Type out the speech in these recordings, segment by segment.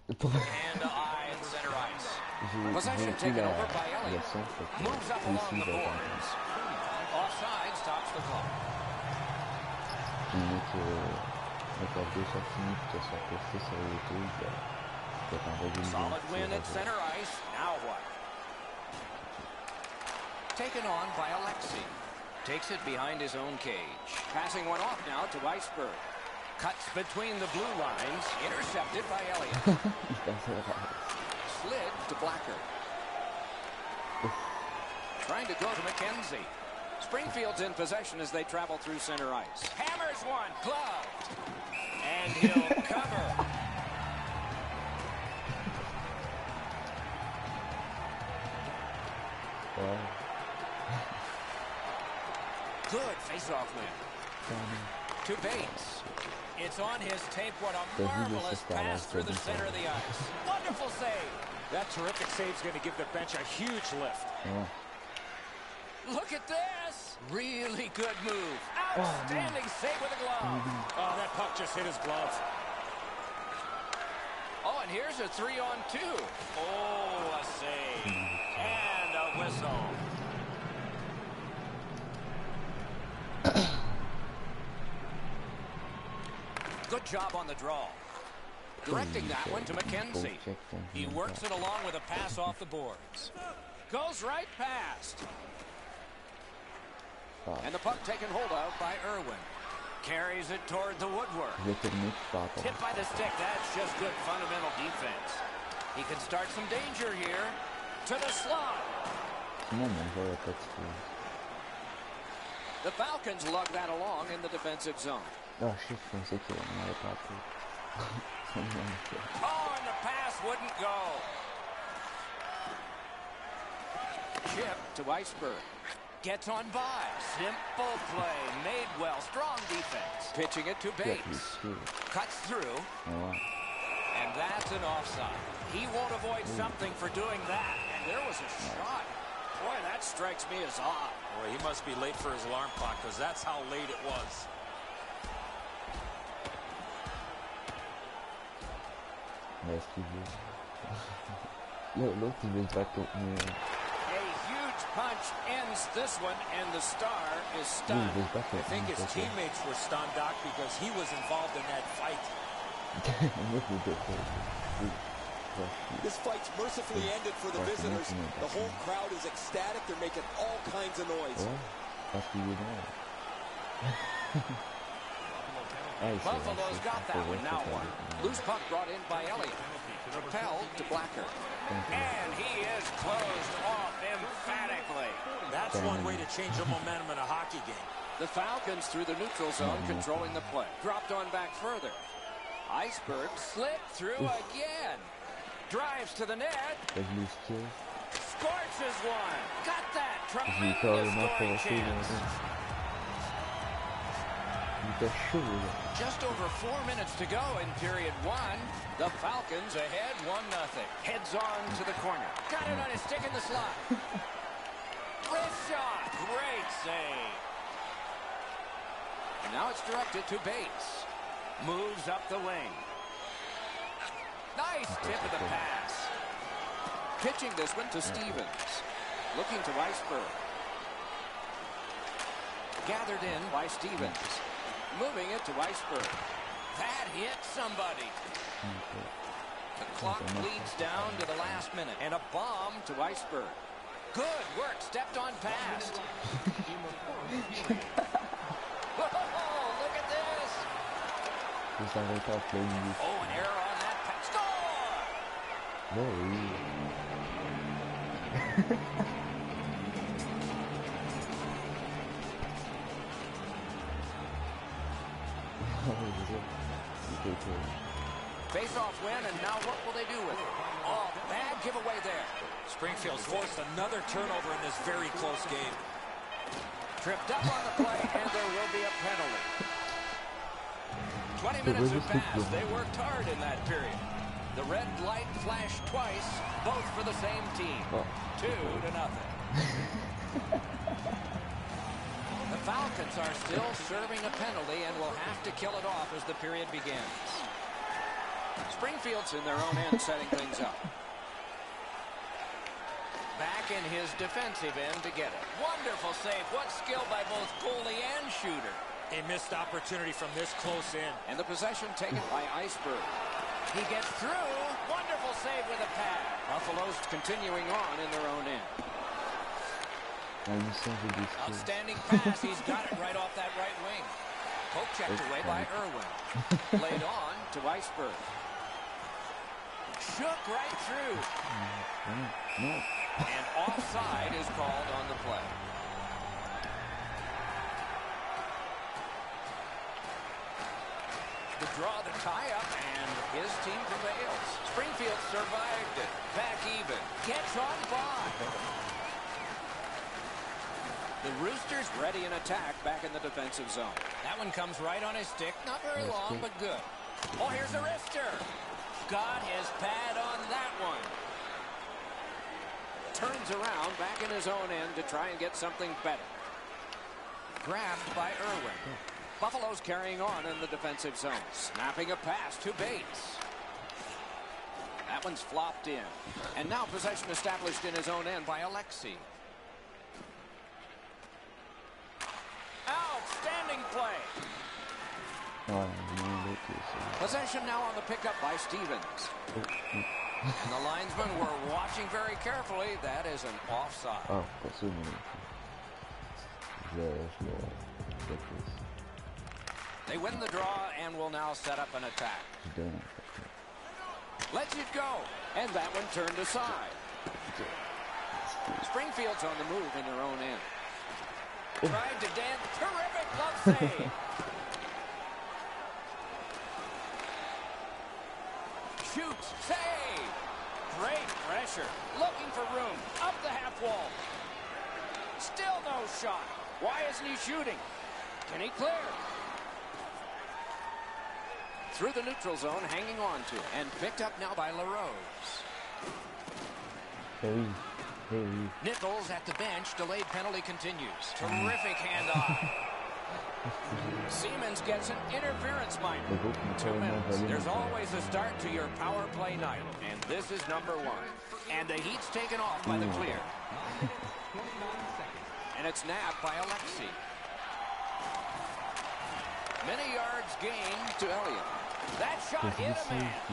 Hand to eye in center ice. Possession taken over by Elliott. Moves up along the boards. Offside stops the clock. Solid win at center ice. Now what? Taken on by Alexei. Takes it behind his own cage. Passing one off now to Weisberg. Cuts between the blue lines. Intercepted by Elliott. Slid to Blacker. Trying to go to McKenzie. Springfield's in possession as they travel through center ice. Hammers one. Gloved. And he'll cover. Good face-off win. To Bates. It's on his tape. What a marvelous pass through the center of the ice. Wonderful save. That terrific save is going to give the bench a huge lift. Look at this. Really good move. Outstanding save with a glove. Oh, that puck just hit his glove. Oh, and here's a 3-on-2. Oh, a save. And a whistle. Good job on the draw. Directing that one to McKenzie. He works it along with a pass off the boards. Goes right past. And the puck taken hold of by Irwin. Carries it toward the woodwork. Hit by the stick. That's just good fundamental defense. He can start some danger here. To the slot. The Falcons lug that along in the defensive zone. Oh, shit, pensé qu'il n'avait pas pris. Oh, and the pass wouldn't go. Chip to Weisberg. Gets on by. Simple play. Made well. Strong defense. Pitching it to Bates. Cuts through. And that's an offside. He won't avoid something for doing that. And there was a shot. Boy, that strikes me as odd. Boy, he must be late for his alarm clock because that's how late it was. L'autre il veut se battre contre nous. A huge punch ends this one, and the star is stunned. I think his teammates were stunned, Doc, because he was involved in that fight. This fight's mercifully ended for the visitors. The home crowd is ecstatic. They're making all kinds of noise. Buffalo's got that one. Now one. Loose puck brought in by Elliott. Propelled to Blacker. And he is closed off emphatically. That's one way to change the momentum in a hockey game. The Falcons through the neutral zone controlling the play. Dropped on back further. Iceberg slipped through again. Drives to the net. Scorches one. Got that. Tremendous scoring chance. Just over 4 minutes to go in period one. The Falcons ahead 1-0. Heads on to the corner. Got it on his stick in the slot. Wrist shot. Great save. And now it's directed to Bates. Moves up the wing. Nice tip of the pass. Pitching this one to Stevens. Looking to Weisberg. Gathered in by Stevens. Moving it to Weisberg. That hit somebody. The clock bleeds down to the last minute. And a bomb to Weisberg. Good work. Stepped on past. Whoa, look at this. Oh, an error on that pass. Score! Face-off win, and now what will they do with it? Oh, bad giveaway there. Springfield's forced another turnover in this very close game. Tripped up on the play, and there will be a penalty. 20 minutes have passed. They worked hard in that period. The red light flashed twice, both for the same team. 2-0. The Falcons are still serving a penalty and will have to kill it off as the period begins. Springfield's in their own end setting things up. Back in his defensive end to get it. Wonderful save. What skill by both goalie and shooter. A missed opportunity from this close in. And the possession taken by Iceberg. He gets through. Wonderful save with a pad. Buffalo's continuing on in their own end. Outstanding pass. He's got it right off that right wing. Poke checked away by Irwin. Laid on to Iceberg. Shook right through. And offside is called on the play. The draw, the tie-up, and his team prevails. Springfield survived it. Back even. Gets on by. The Roosters ready in attack back in the defensive zone. That one comes right on his stick. Not very long, but good. Oh, here's a wrister. Got his pad on that one. Turns around back in his own end to try and get something better. Grabbed by Irwin. Buffalo's carrying on in the defensive zone. Snapping a pass to Bates. That one's flopped in. And now possession established in his own end by Alexi. Outstanding play. Possession now on the pickup by Stevens. And the linesmen were watching very carefully. That is an offside. Oh, that's so many. They win the draw and will now set up an attack. Lets it go. And that one turned aside. Springfield's on the move in their own end. Tried to dance. Terrific glove save. Shoots. Save. Great pressure. Looking for room. Up the half wall. Still no shot. Why isn't he shooting? Can he clear? Through the neutral zone, hanging on to it. And picked up now by LaRose. Hey. Nichols at the bench. Delayed penalty continues. Terrific hand-eye. Siemens gets an interference minor. 2 minutes. There's always a start to your power play night. And this is number 1. And the heat's taken off by the clear. And it's nabbed by Alexi. Many yards gained to Elliott. That shot hit a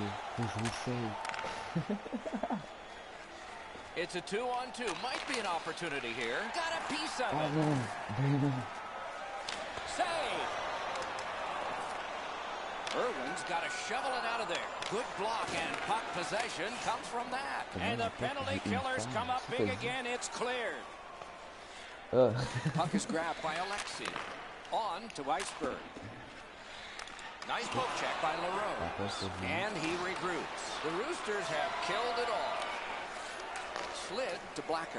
man. It's a 2-on-2. Might be an opportunity here. Got a piece of it. Save. Irwin's got to shovel it out of there. Good block, and puck possession comes from that. And the penalty killers come up big again. It's cleared. Puck is grabbed by Alexi. On to Iceberg. Nice poke check by LaRose. And he regroups. The Roosters have killed it all. Slid to Blacker.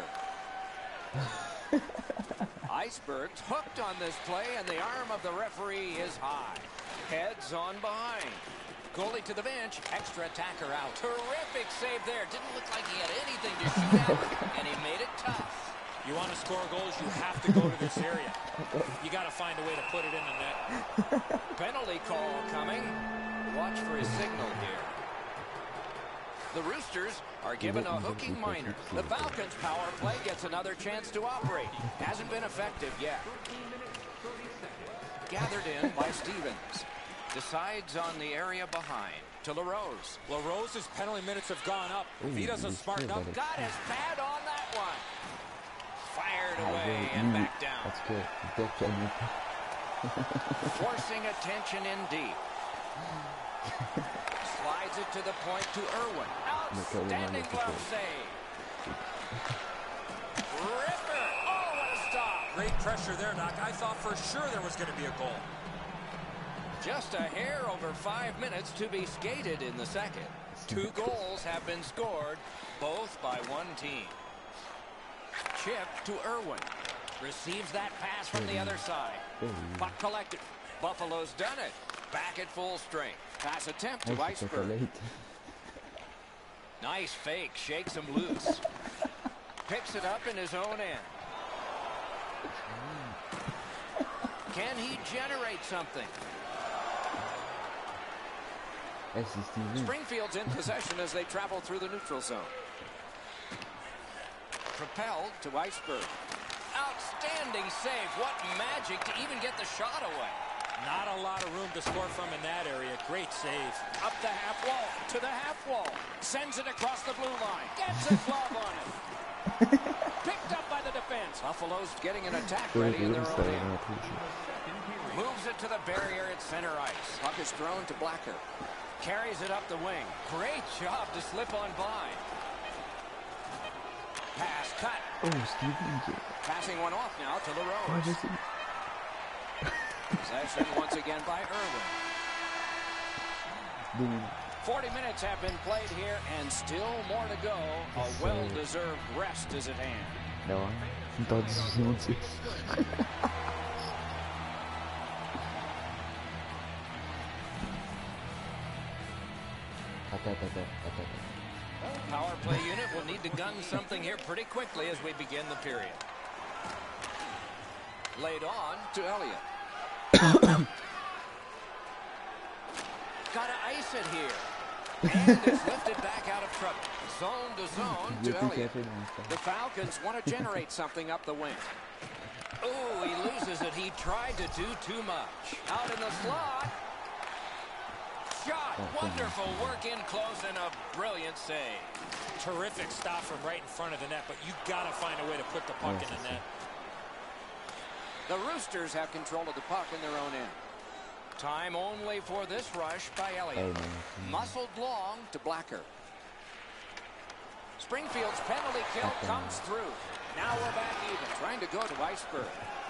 Iceberg's hooked on this play, and the arm of the referee is high. Heads on behind. Goalie to the bench. Extra attacker out. Terrific save there. Didn't look like he had anything to shoot at, and he made it tough. You want to score goals, you have to go to this area. You got to find a way to put it in the net. Penalty call coming. Watch for his signal here. The Roosters are given a hooking minor. The Falcons' power play gets another chance to operate. Hasn't been effective yet. Gathered in by Stevens. Decides on the area behind. To LaRose. LaRose's penalty minutes have gone up. If he doesn't smarten up. Got his pad on that one. Fired away and back down. That's good. Forcing attention in deep. Slides it to the point to Irwin. Outstanding glove save. Ripper. Oh, what a stop. Great pressure there, Doc. I thought for sure there was going to be a goal. Just a hair over 5 minutes to be skated in the second. 2 goals have been scored, both by one team. Chip to Irwin. Receives that pass from the other side. Puck collected. Buffalo's done it. Back at full strength. Pass attempt to Iceberg. Nice fake. Shakes him loose. Picks it up in his own end. Can he generate something? Springfield's in possession as they travel through the neutral zone. Propelled to Iceberg. Outstanding save. What magic to even get the shot away. Not a lot of room to score from in that area. Great save. Up the half wall, to the half wall. Sends it across the blue line. Gets a glove on it. Picked up by the defense. Buffalo's getting an attack ready in their own end. Moves it to the barrier at center ice. Puck is thrown to Blacker. Carries it up the wing. Great job to slip on by. Pass cut. Passing one off now to LaRose. Possession once again by Irwin. 40 minutes have been played here, and still more to go. A well-deserved rest is at hand. No, todos Power play unit will need to gun something here pretty quickly as we begin the period. Laid on to Elliott. Gotta ice it here. And it's lifted back out of trouble. Zone to zone to Elliott. The Falcons want to generate something up the wing. Oh, he loses it. He tried to do too much. Out in the slot. Shot. Wonderful work in close and a brilliant save. Terrific stop from right in front of the net, but you got to find a way to put the puck in the net. The Roosters have control of the puck in their own end. Time only for this rush by Elliott. Muscled long to Blacker. Springfield's penalty kill comes through. Now we're back even. Trying to go to Iceberg.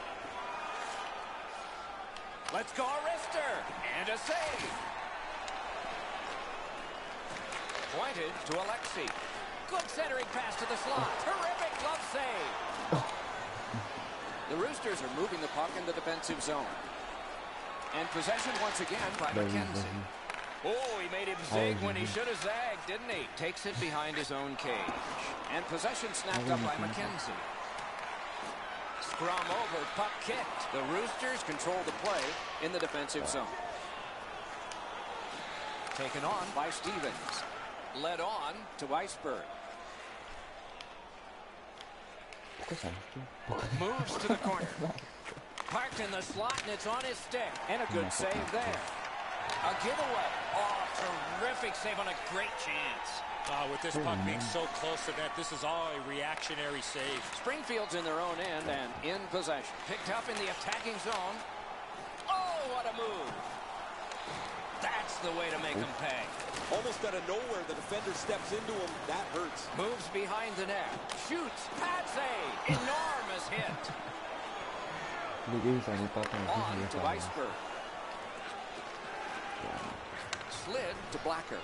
Let's go, Rister. And a save. Pointed to Alexi. Good centering pass to the slot. Terrific glove save. The Roosters are moving the puck in the defensive zone. And possession once again by McKenzie. Oh, he made him zig when he should have zagged, didn't he? Takes it behind his own cage. And possession snapped up by McKenzie. Scrum over, puck kicked. The Roosters control the play in the defensive zone. Taken on by Stevens. Led on to Iceberg. Moves to the corner. Parked in the slot, and it's on his stick. And a good save there. A giveaway. Oh, terrific save on a great chance. With this puck being so close to that, this is all a reactionary save. Springfield's in their own end and in possession. Picked up in the attacking zone. Oh, what a move. That's the way to make them pay. Almost out of nowhere, the defender steps into him. That hurts. Moves behind the net. Shoots. Pad save. Enormous hit. On to Iceberg. Slid to Blacker.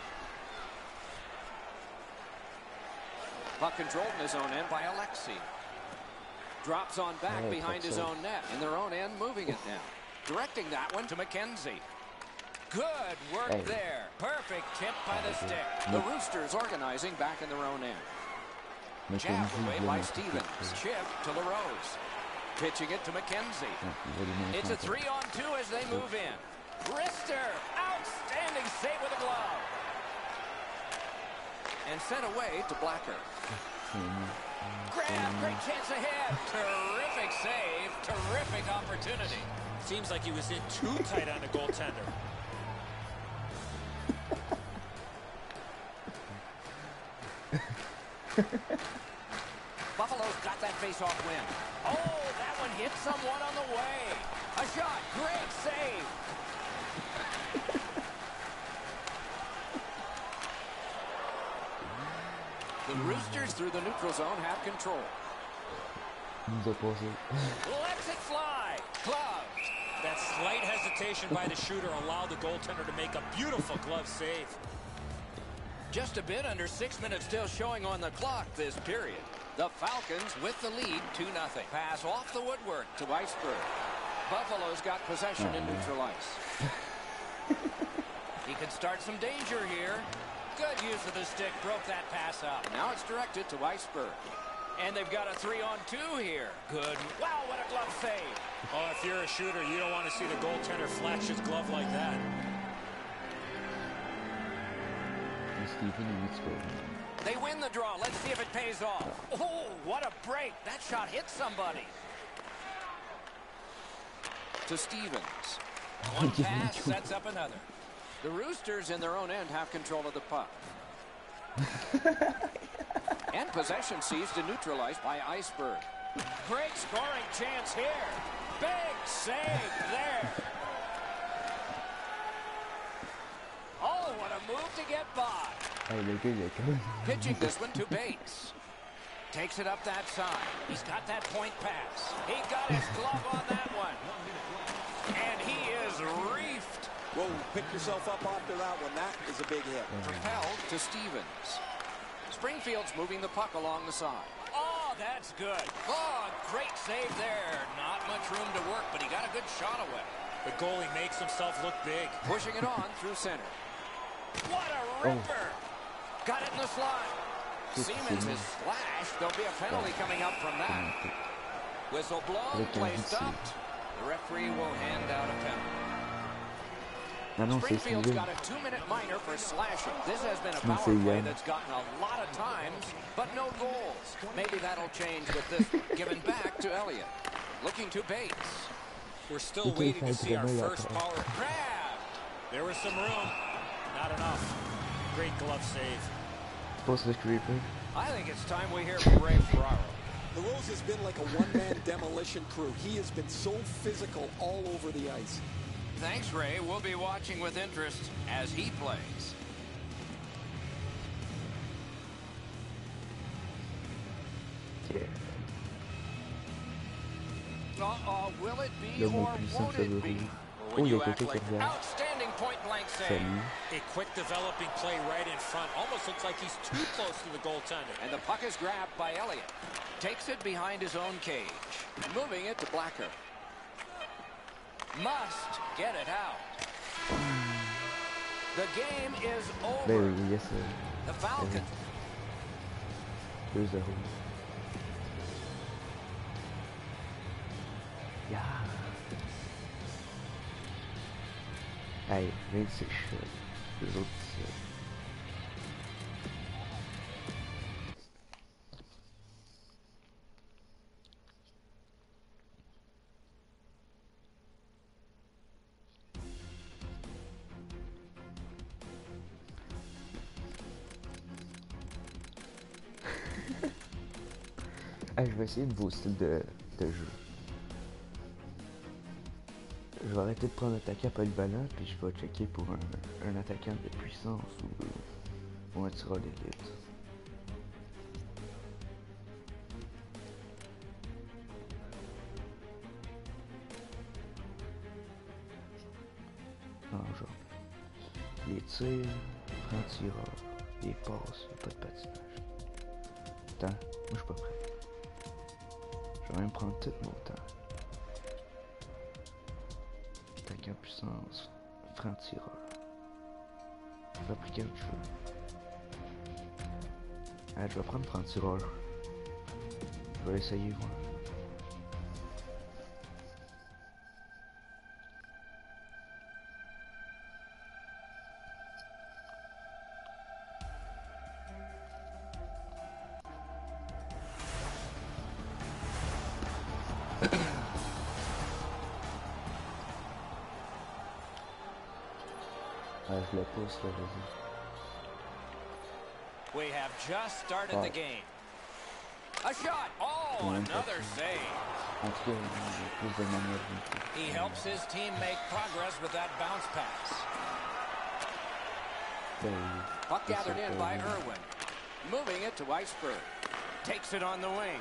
Puck controlled in his own end by Alexi. Drops on back behind his own net. In their own end, moving it now. Directing that one to McKenzie. Good work there. Perfect tip by the stick. The Roosters organizing back in their own end. Jabbed away by Stevens. Chip to LaRose. Pitching it to McKenzie. It's a 3-on-2 as they move in. Rister. Outstanding save with a glove. And sent away to Blacker. Grab. Great chance ahead. Terrific save. Terrific opportunity. Seems like he was in too tight on the goaltender. Buffalo's got that face-off win. Oh, that one hit someone on the way. A shot. Great save. The Roosters through the neutral zone have control. Lets it fly. Gloved. That slight hesitation by the shooter allowed the goaltender to make a beautiful glove save. Just a bit under 6 minutes still showing on the clock this period. The Falcons with the lead 2-0. Pass off the woodwork to Iceberg. Buffalo's got possession in neutral ice. He could start some danger here. Good use of the stick. Broke that pass up. Now it's directed to Iceberg. And they've got a 3-on-2 here. Good. Wow, what a glove save. Oh, if you're a shooter, you don't want to see the goaltender flash his glove like that. They win the draw. Let's see if it pays off. Oh, what a break. That shot hit somebody. To Stevens. One pass sets up another. The Roosters in their own end have control of the puck. And possession seized and neutralized by Iceberg. Great scoring chance here. Big save there. Oh, what a move to get by. Pitching this one to Bates. Takes it up that side. He's got that point pass. He got his glove on that one. And he is reefed. Whoa, pick yourself up after that one. That is a big hit. Propelled to Stevens. Springfield's moving the puck along the side. Oh, that's good. Oh, great save there. Not much room to work, but he got a good shot away. The goalie makes himself look big. Pushing it on through center. What a ripper. Got it in the slot. Siemens is slashed. There'll be a penalty coming up from that. Whistle blown, play stopped. The referee will hand out a penalty. Springfield's got a 2-minute minor for slashing. This has been a power play that's gotten a lot of times, but no goals. Maybe that'll change with this given back to Elliott. Looking to Bates. We're still waiting to see our first power grab. There was some room. Not enough. Great glove save. I think it's time we hear from Ray Ferraro. The Rose has been like a one-man demolition crew. He has been so physical all over the ice. Thanks, Ray. We'll be watching with interest as he plays. Will it be or won't it be? When you act like outstanding point-blank save. A quick developing play right in front. Almost looks like he's too close to the goaltender. And the puck is grabbed by Elliott. Takes it behind his own cage. And moving it to Blacker. Must get it out. The game is over. The Falcons. Hey, 26 shit. Les autres 17. Je vais essayer de vos styles de jeu. Je vais arrêter de prendre l'attaquant polyvalent, puis je vais checker pour un attaquant de puissance ou un tireur d'élite. Non, genre, les tirs, francs-tireurs, les passes, pas de patinage. Attends, moi je suis pas prêt. Je vais même prendre tout mon temps. Attaquant puissance, franc-tireur. Je vais appliquer autre chose. Ah, je vais prendre franc-tireur. Je vais essayer, voir. Je la pousse là, vas-y. We have just started the game. A shot. Oh, another save. En tout cas, il y a plus de manière. He helps his team make progress with that bounce pass. Puck gathered in by Irwin. Moving it to Iceberg. Takes it on the wing.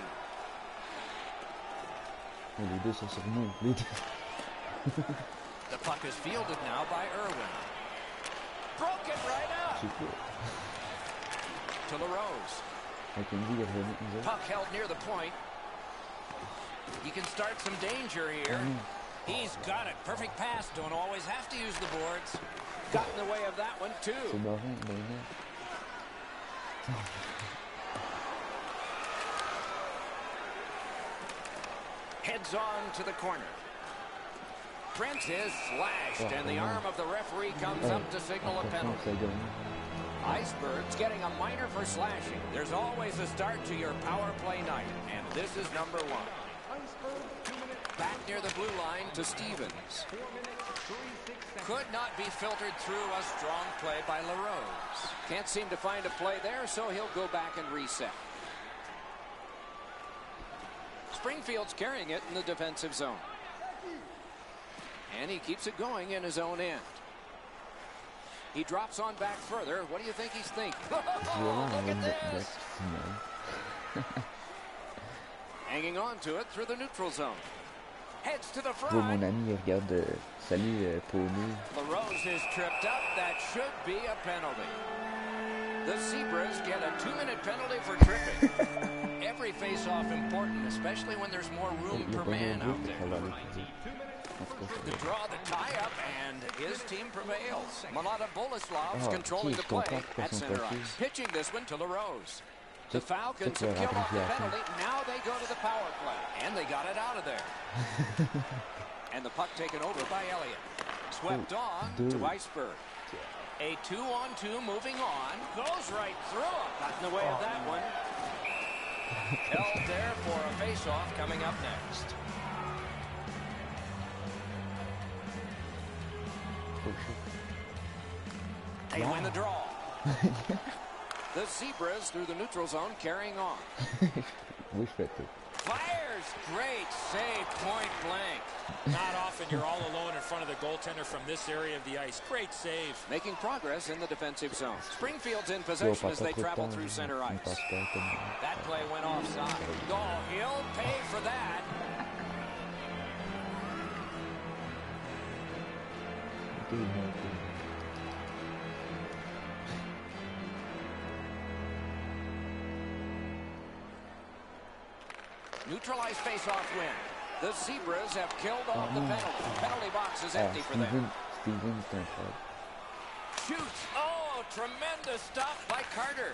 Les deux sont sur nous, les deux. The puck is fielded now by Irwin. Broken right up. To LaRose. Puck held near the point. He can start some danger here. He's got it. Perfect pass. Don't always have to use the boards. Got in the way of that one too. Heads on to the corner. Trent is slashed, and the arm of the referee comes up to signal a penalty. Iceberg's getting a minor for slashing. There's always a start to your power play night, and this is number 1. Back near the blue line to Stevens. Could not be filtered through a strong play by LaRose. Can't seem to find a play there, so he'll go back and reset. Springfield's carrying it in the defensive zone. And he keeps it going in his own end. He drops on back further. What do you think he's thinking? Oh, look at this! Hanging on to it through the neutral zone. Heads to the front. Mon ami, regarde. Salut, Paulou. LaRose is tripped up. That should be a penalty. The Zebras get a 2-minute penalty for tripping. Every face-off important, especially when there's more room per man out there. To draw the tie-up, and his team prevails. Malata Boleslav's controlling the play at center ice. Pitching this one to LaRose. The Falcons have killed off the penalty. Now they go to the power play. And they got it out of there. And the puck taken over by Elliott. Swept on to Iceberg. A 2-on-2 moving on. Goes right through him. Got in the way of that one. Held there for a face-off coming up next. They win the draw. The Zebras through the neutral zone carrying on. Fires. Great save, point blank. Not often you're all alone in front of the goaltender from this area of the ice. Great save. Making progress in the defensive zone. Springfield's in possession as they travel through center ice. That play went offside. Oh, he'll pay for that. Neutralized face-off win. The Zebras have killed off the penalty. Penalty box is empty for them. Shoots. Oh, tremendous stop by Carter.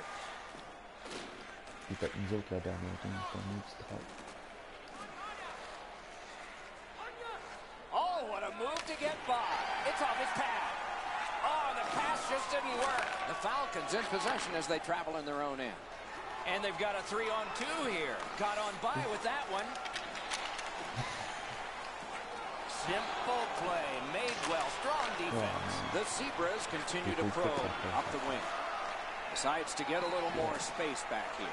Oh, what a move to get by. It's off his pad. Oh, the pass just didn't work. The Falcons in possession as they travel in their own end. And they've got a 3-on-2 here. Got on by with that one. Simple play. Made well. Strong defense. The Zebras continue to probe up the wing. Decides to get a little more space back here.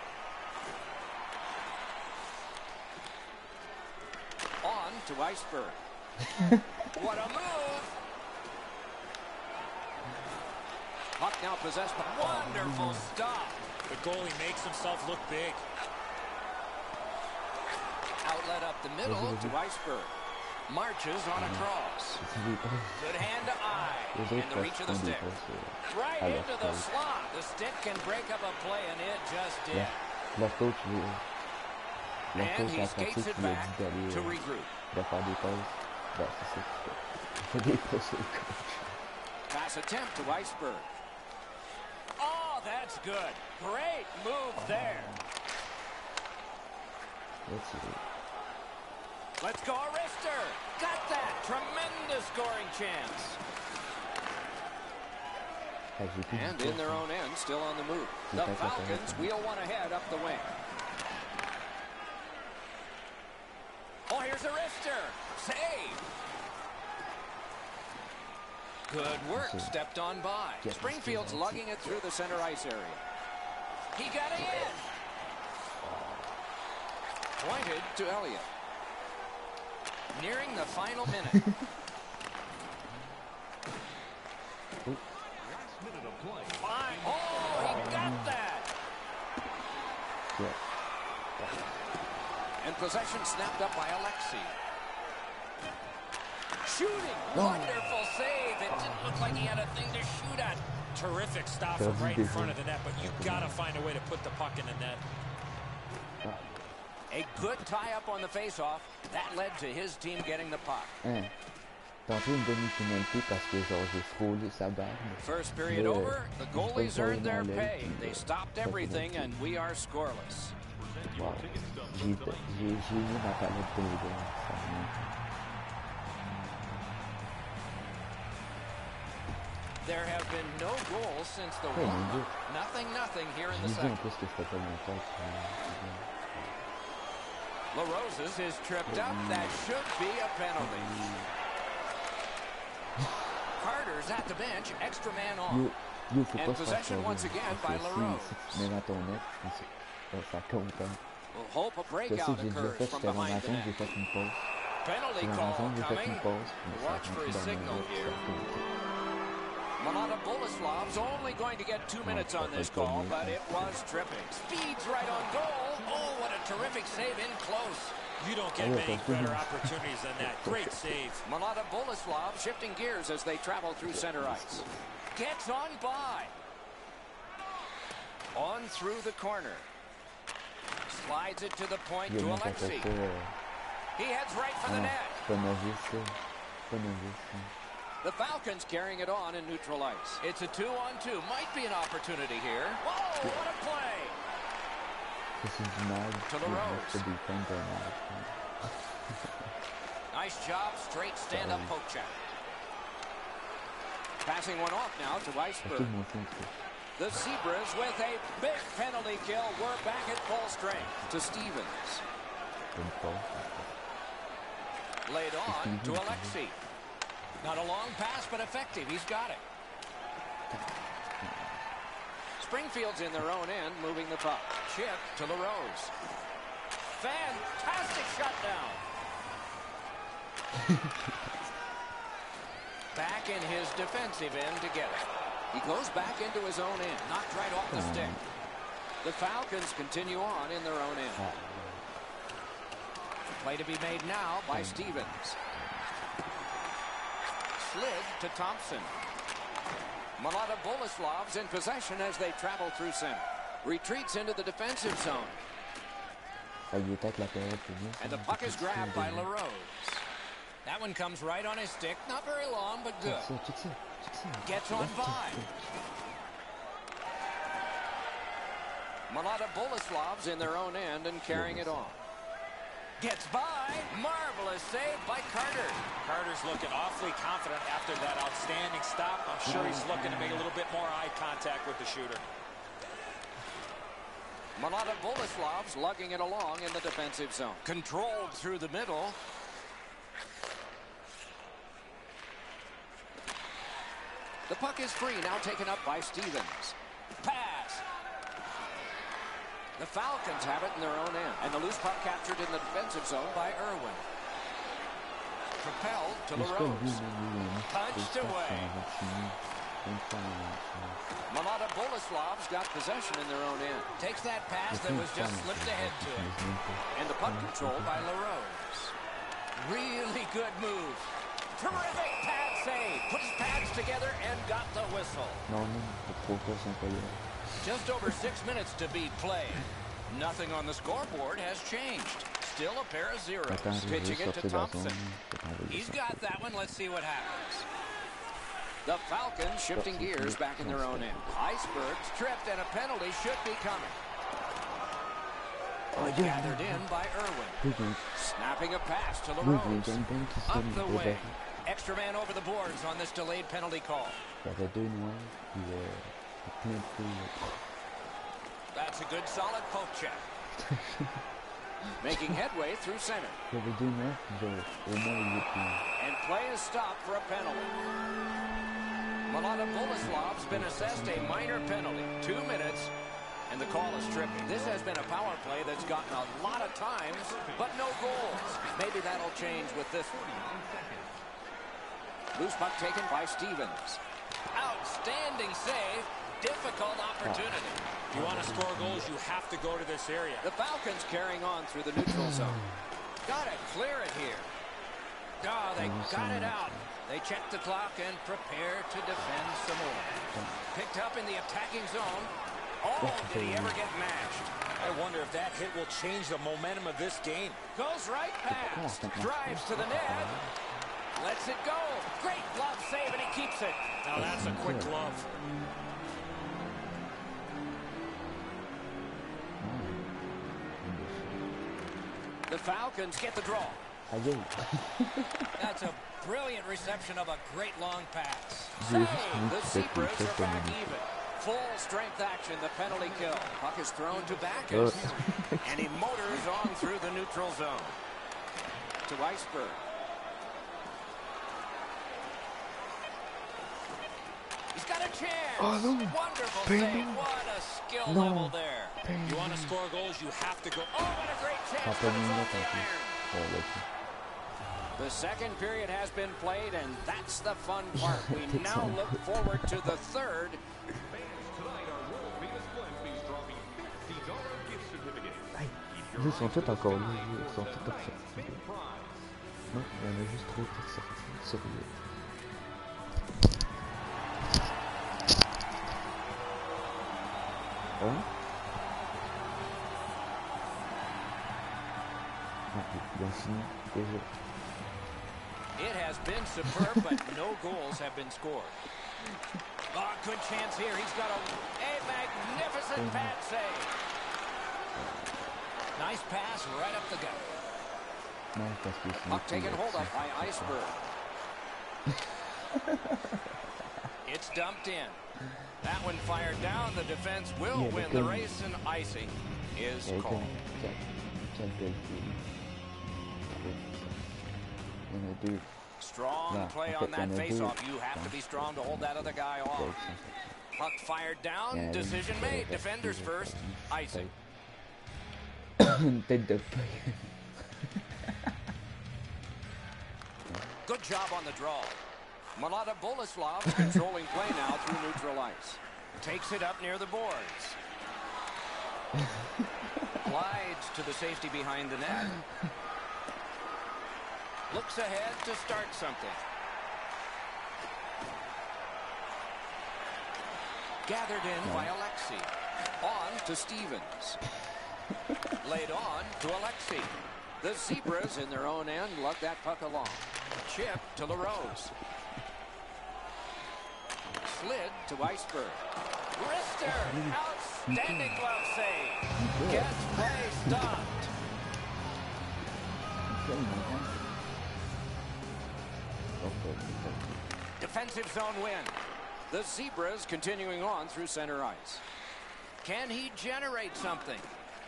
On to Iceberg. What a move. Puck now possessed. Wonderful stop. The goalie makes himself look big. Outlet up the middle to Iceberg. Marches on a cross. Good hand to eye. And the reach of the stick. Right into the slot. The stick can break up a play, and it just did. And he skates it back to regroup. Pass attempt to Iceberg. Oh, that's good. Great move there. Let's go, Arister. Got that. Tremendous scoring chance. And in their own end, still on the move. The Falcons wheel one ahead up the wing. Oh, here's Arister. Save. Good work. Stepped on by. Springfield's lugging it through the center ice area. He got it in. Pointed to Elliott. Nearing the final minute. Fine. Oh, he got that. And possession snapped up by Alexei. Shooting. Wonderful save. It didn't look like he had a thing to shoot at. Terrific stop from right in front of the net, but you got to find a way to put the puck in the net. A good tie-up on the face-off. That led to his team getting the puck. First period over. The goalies earned their pay. They stopped everything, and we are scoreless. Wow. There have been no goals since the warm-up. Nothing here in the second. LaRosa's is tripped up. That should be a penalty. Carter's at the bench. Extra man on. And possession once again by LaRose. We'll hope a breakout occurs from behind the net. Penalty call coming. Watch for his signal here. Milana Boleslav's only going to get 2 minutes on this call, but it was tripping. Speeds right on goal. Oh, what a terrific save in close. You don't get many better opportunities than that. Great save. Milana Boleslav shifting gears as they travel through center ice. Gets on by. On through the corner. Slides it to the point to Alexei. He heads right for the net. The Falcons carrying it on in neutral ice. It's a 2-on-2. Might be an opportunity here. Whoa, what a play. To LaRose. Nice job, straight stand-up poke check. Passing one off now to Weisberg. The Zebras with a big penalty kill. We're back at full strength to Stevens. Laid on to Alexei. Not a long pass, but effective. He's got it. Springfield's in their own end, moving the puck. Chip to LaRose. Fantastic shutdown. Back in his defensive end to get it. He goes back into his own end. Knocked right off the stick. The Falcons continue on in their own end. Play to be made now by Stevens. Slid to Thompson. Milana Boleslav's in possession as they travel through center. Retreats into the defensive zone. And the puck is grabbed by LaRose. That one comes right on his stick. Not very long, but good. Gets on by. Milana Boleslav's in their own end and carrying it on. Gets by. Marvelous save by Carter. Carter's looking awfully confident after that outstanding stop. I'm sure he's looking to make a little bit more eye contact with the shooter. Milana Boleslav's lugging it along in the defensive zone. Controlled through the middle. The puck is free, now taken up by Stevens. Pass. The Falcons have it in their own end. And the loose puck captured in the defensive zone by Irwin. Propelled to LaRose. Punched away. Milana Boleslav's got possession in their own end. Takes that pass that was just slipped ahead to him. And the puck controlled by LaRose. Really good move. Terrific pad save. Put his pads together and got the whistle. Just over 6 minutes to be played. Nothing on the scoreboard has changed. Still a pair of zeros. Pitching it to Thompson. He's got that one. Let's see what happens. The Falcons shifting gears back in their own end. Iceberg's tripped and a penalty should be coming. Gathered in by Irwin. Snapping a pass to LaRose. Up the wing. Extra man over the boards on this delayed penalty call. That's a good solid poke check. Making headway through center. And play is stopped for a penalty. Milana Boleslav's been assessed a minor penalty. 2 minutes. And the call is tripping. This has been a power play that's gotten a lot of times, but no goals. Maybe that'll change with this one. Loose puck taken by Stevens. Outstanding save. Difficult opportunity. If you want to score goals, you have to go to this area. The Falcons carrying on through the neutral zone. Got to clear it here. Oh, they got it out. They check the clock and prepare to defend some more. Picked up in the attacking zone. Oh, did he ever get mashed? I wonder if that hit will change the momentum of this game. Goes right past. Drives to the net. Lets it go. Great glove save, and he keeps it. Now that's a quick glove. The Falcons get the draw. That's a brilliant reception of a great long pass. Save! The Zebras are back even. Full strength action, the penalty kill. Puck is thrown to Backus. And he motors on through the neutral zone. To Iceberg. He's got a chance. Oh, no. Wonderful save. What a skill level there. You want to score goals, you have to go. Oh, what a great chance. The second period has been played, and that's the fun part. We now look forward to the third. Ils sont tous encore là, ils sont tous sortis. Non, il y en a juste trop qui sont sortis. Sérieux. Hein? Il a fini déjà. It has been superb, but no goals have been scored. Oh, good chance here. He's got a magnificent pad save. Nice pass right up the gut. Puck taken hold of by Iceberg. It's dumped in. That one fired down. The defense will win the race, and icing is called. Strong play on that face-off. You have to be strong to hold that other guy off. Puck fired down. Decision made. Defenders first. Icing. Good job on the draw. Malata Boleslav controlling play now through neutral ice. Takes it up near the boards. Glides to the safety behind the net. Looks ahead to start something. Gathered in by Alexi. On to Stevens. Laid on to Alexi. The Zebras in their own end lug that puck along. Chip to LaRose. Slid to Iceberg. Rister! Outstanding glove save. Gets play stopped. Defensive zone win. The Zebras continuing on through center ice. Can he generate something?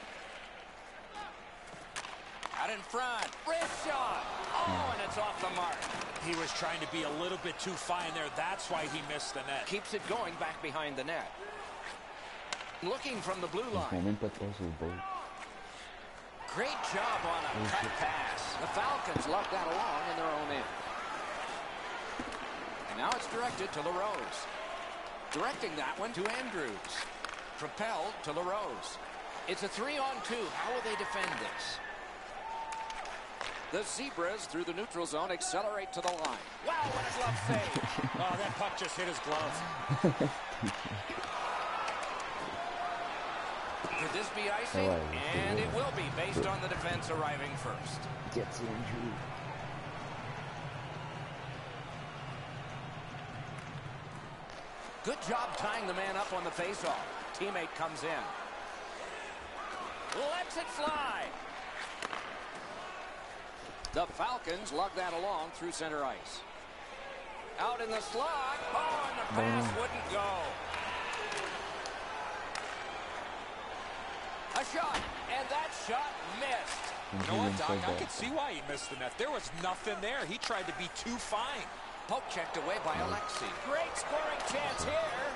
Out in front. Wrist shot. Oh, and it's off the mark. He was trying to be a little bit too fine there. That's why he missed the net. Keeps it going back behind the net. Looking from the blue line. Great job on a cut pass. The Falcons lug that along in their own end. And now it's directed to LaRose. Directing that one to Andrews. Propelled to LaRose. It's a 3-on-2. How will they defend this? The Zebras through the neutral zone accelerate to the line. Wow, what a glove save. Oh, that puck just hit his glove. Could this be icing? And it will be based on the defense arriving first. Gets injured. Good job tying the man up on the faceoff. Teammate comes in. Lets it fly. The Falcons lug that along through center ice. Out in the slot. Oh, and the pass wouldn't go. A shot, and that shot missed. You know what, Doc? I could see why he missed the net. There was nothing there. He tried to be too fine. Poke checked away by Alexi. Great scoring chance here.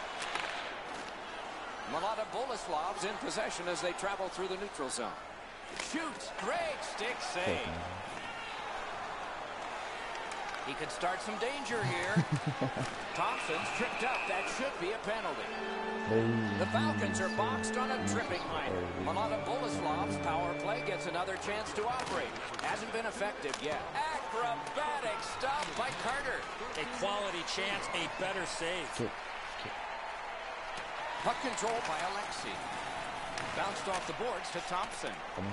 Malata Boleslav's in possession as they travel through the neutral zone. Shoots. Great stick save. He could start some danger here. Thompson's tripped up. That should be a penalty. The Falcons are boxed on a tripping minor. Malata Boleslav's power play gets another chance to operate. Hasn't been effective yet. Acrobatic stop by Carter. A quality chance, a better save. Puck control by Alexi. Bounced off the boards to Thompson.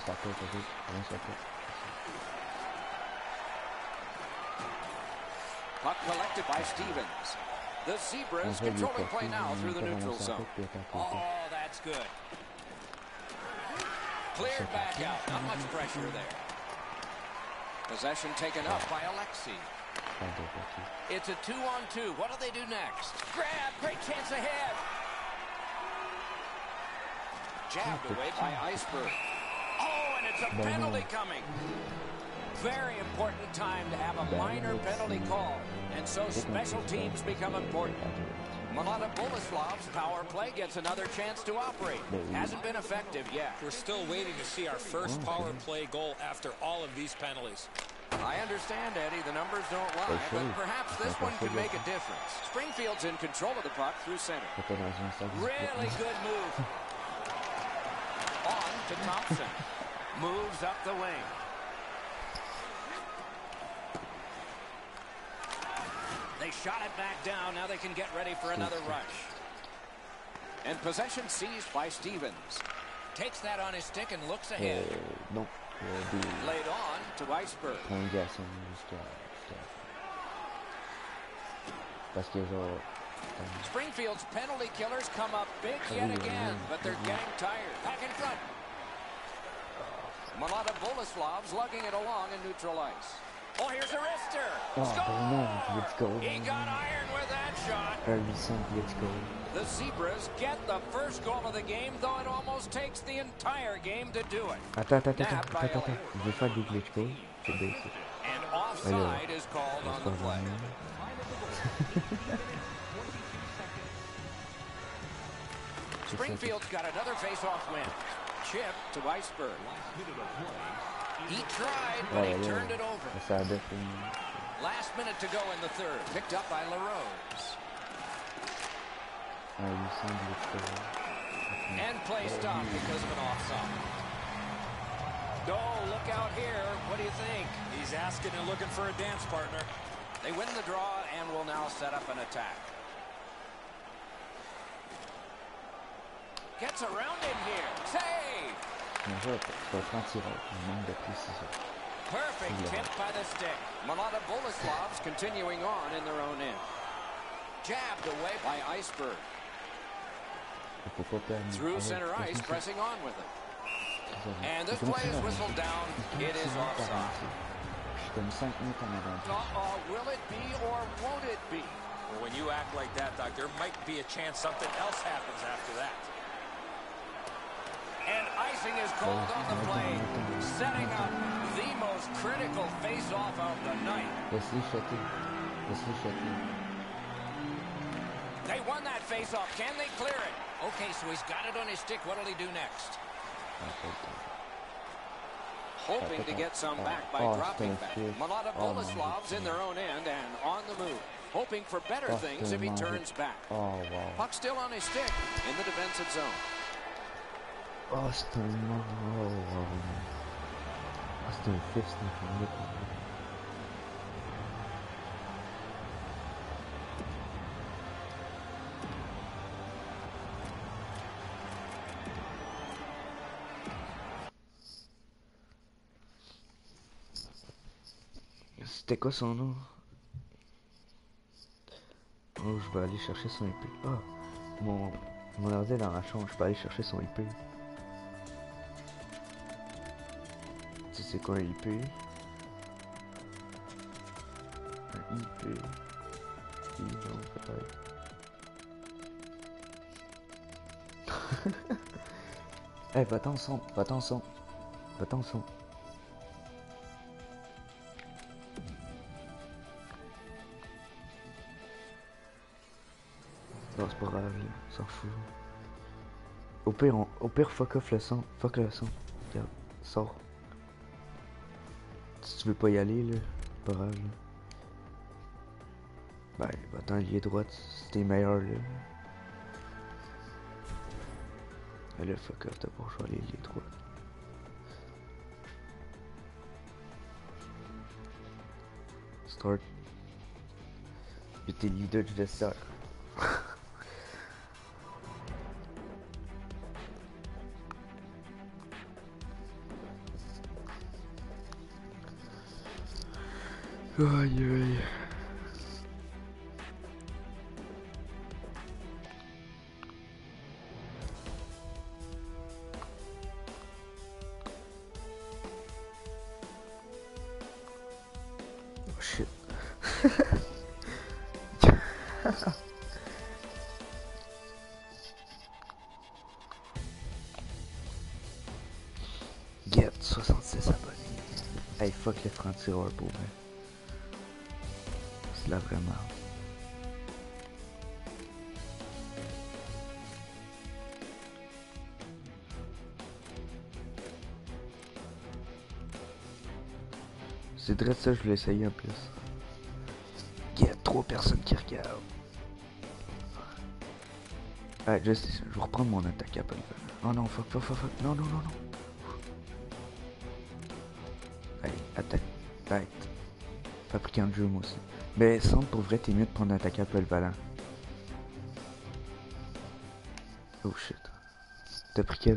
Puck collected by Stevens. The Zebras controlling play now through the neutral zone. Oh, that's good. Cleared back out. Not much pressure there. Possession taken up by Alexi. It's a 2-on-2. What do they do next? Grab. Great chance ahead. Jabbed away by Iceberg. Oh, and it's a penalty coming. Very important time to have a minor penalty call. And so special teams become important. Milana Boleslav's power play gets another chance to operate. Hasn't been effective yet. We're still waiting to see our first power play goal after all of these penalties. I understand, Eddie, the numbers don't lie, but perhaps this one could make a difference. Springfield's in control of the puck through center. Really good move. On to Thompson. Moves up the wing. They shot it back down. Now they can get ready for another rush. And possession seized by Stevens. Takes that on his stick and looks ahead. Laid on to Iceberg. Springfield's penalty killers come up big yet again, but they're getting tired. Back in front. Milana Boleslav's lugging it along in neutral ice. Oh, here's a wrister. Score! He got iron with that shot. The Zebras get the first goal of the game, though it almost takes the entire game to do it. Attends. Je vais faire des glitch goals. And offside is called on the play. Springfield's got another face-off win. Chip to Iceberg. He tried, but he turned it over. Last minute to go in the third. Picked up by LaRose. And play stopped because of an offside. Oh, look out here. What do you think? He's asking and looking for a dance partner. They win the draw and will now set up an attack. Gets around in here. Save! Perfect tip by the stick. Milana Boleslav's continuing on in their own end. Jabbed away by Iceberg. Through center ice, pressing on with it. And this play is whistled down. It is offside. Will it be or won't it be? Well, when you act like that, Doc, there might be a chance something else happens after that. And icing is called on the play, setting up the most critical face-off of the night. They won that face-off. Can they clear it? Okay, so he's got it on his stick. What'll he do next? Hoping to get some back by dropping back. Milana Boleslav's in their own end and on the move. Hoping for better things if he turns back. Puck still on his stick in the defensive zone. C'est un fist. C'était quoi son nom? Oh, je vais aller chercher son IP. Ah, mon ordi est dans la chambre, je peux aller chercher son IP. Tu sais quoi un IP? Un IP. Non, peut-être. Hey, va-t'en son. Non, c'est pas grave, on s'en fout. Au pire, fuck le son. Regarde, sors. Si tu veux pas y aller, là, c'est pas grave, là. Ben, va-t'en lier droite, si t'es meilleur, là. Mais là, fuck off, t'as pas le choix, aller lier droite. Start. Puis t'es leader du vestiaire. Aïe aïe. Get 66 abonnés. Hey, fuck les francs-tireurs pour vrai. C'est là vraiment. C'est vrai ça, je l'ai essayé en plus. Il y a 3 personnes qui regardent. Ah, je vais reprendre mon attaque à peine. Oh non, fuck. Non. Allez, attaque. Arrête. Fabricant de jeu, moi aussi. Mais semble pour vrai, t'es mieux de prendre un attaque à peu le valant. Oh shit. T'as pris quel?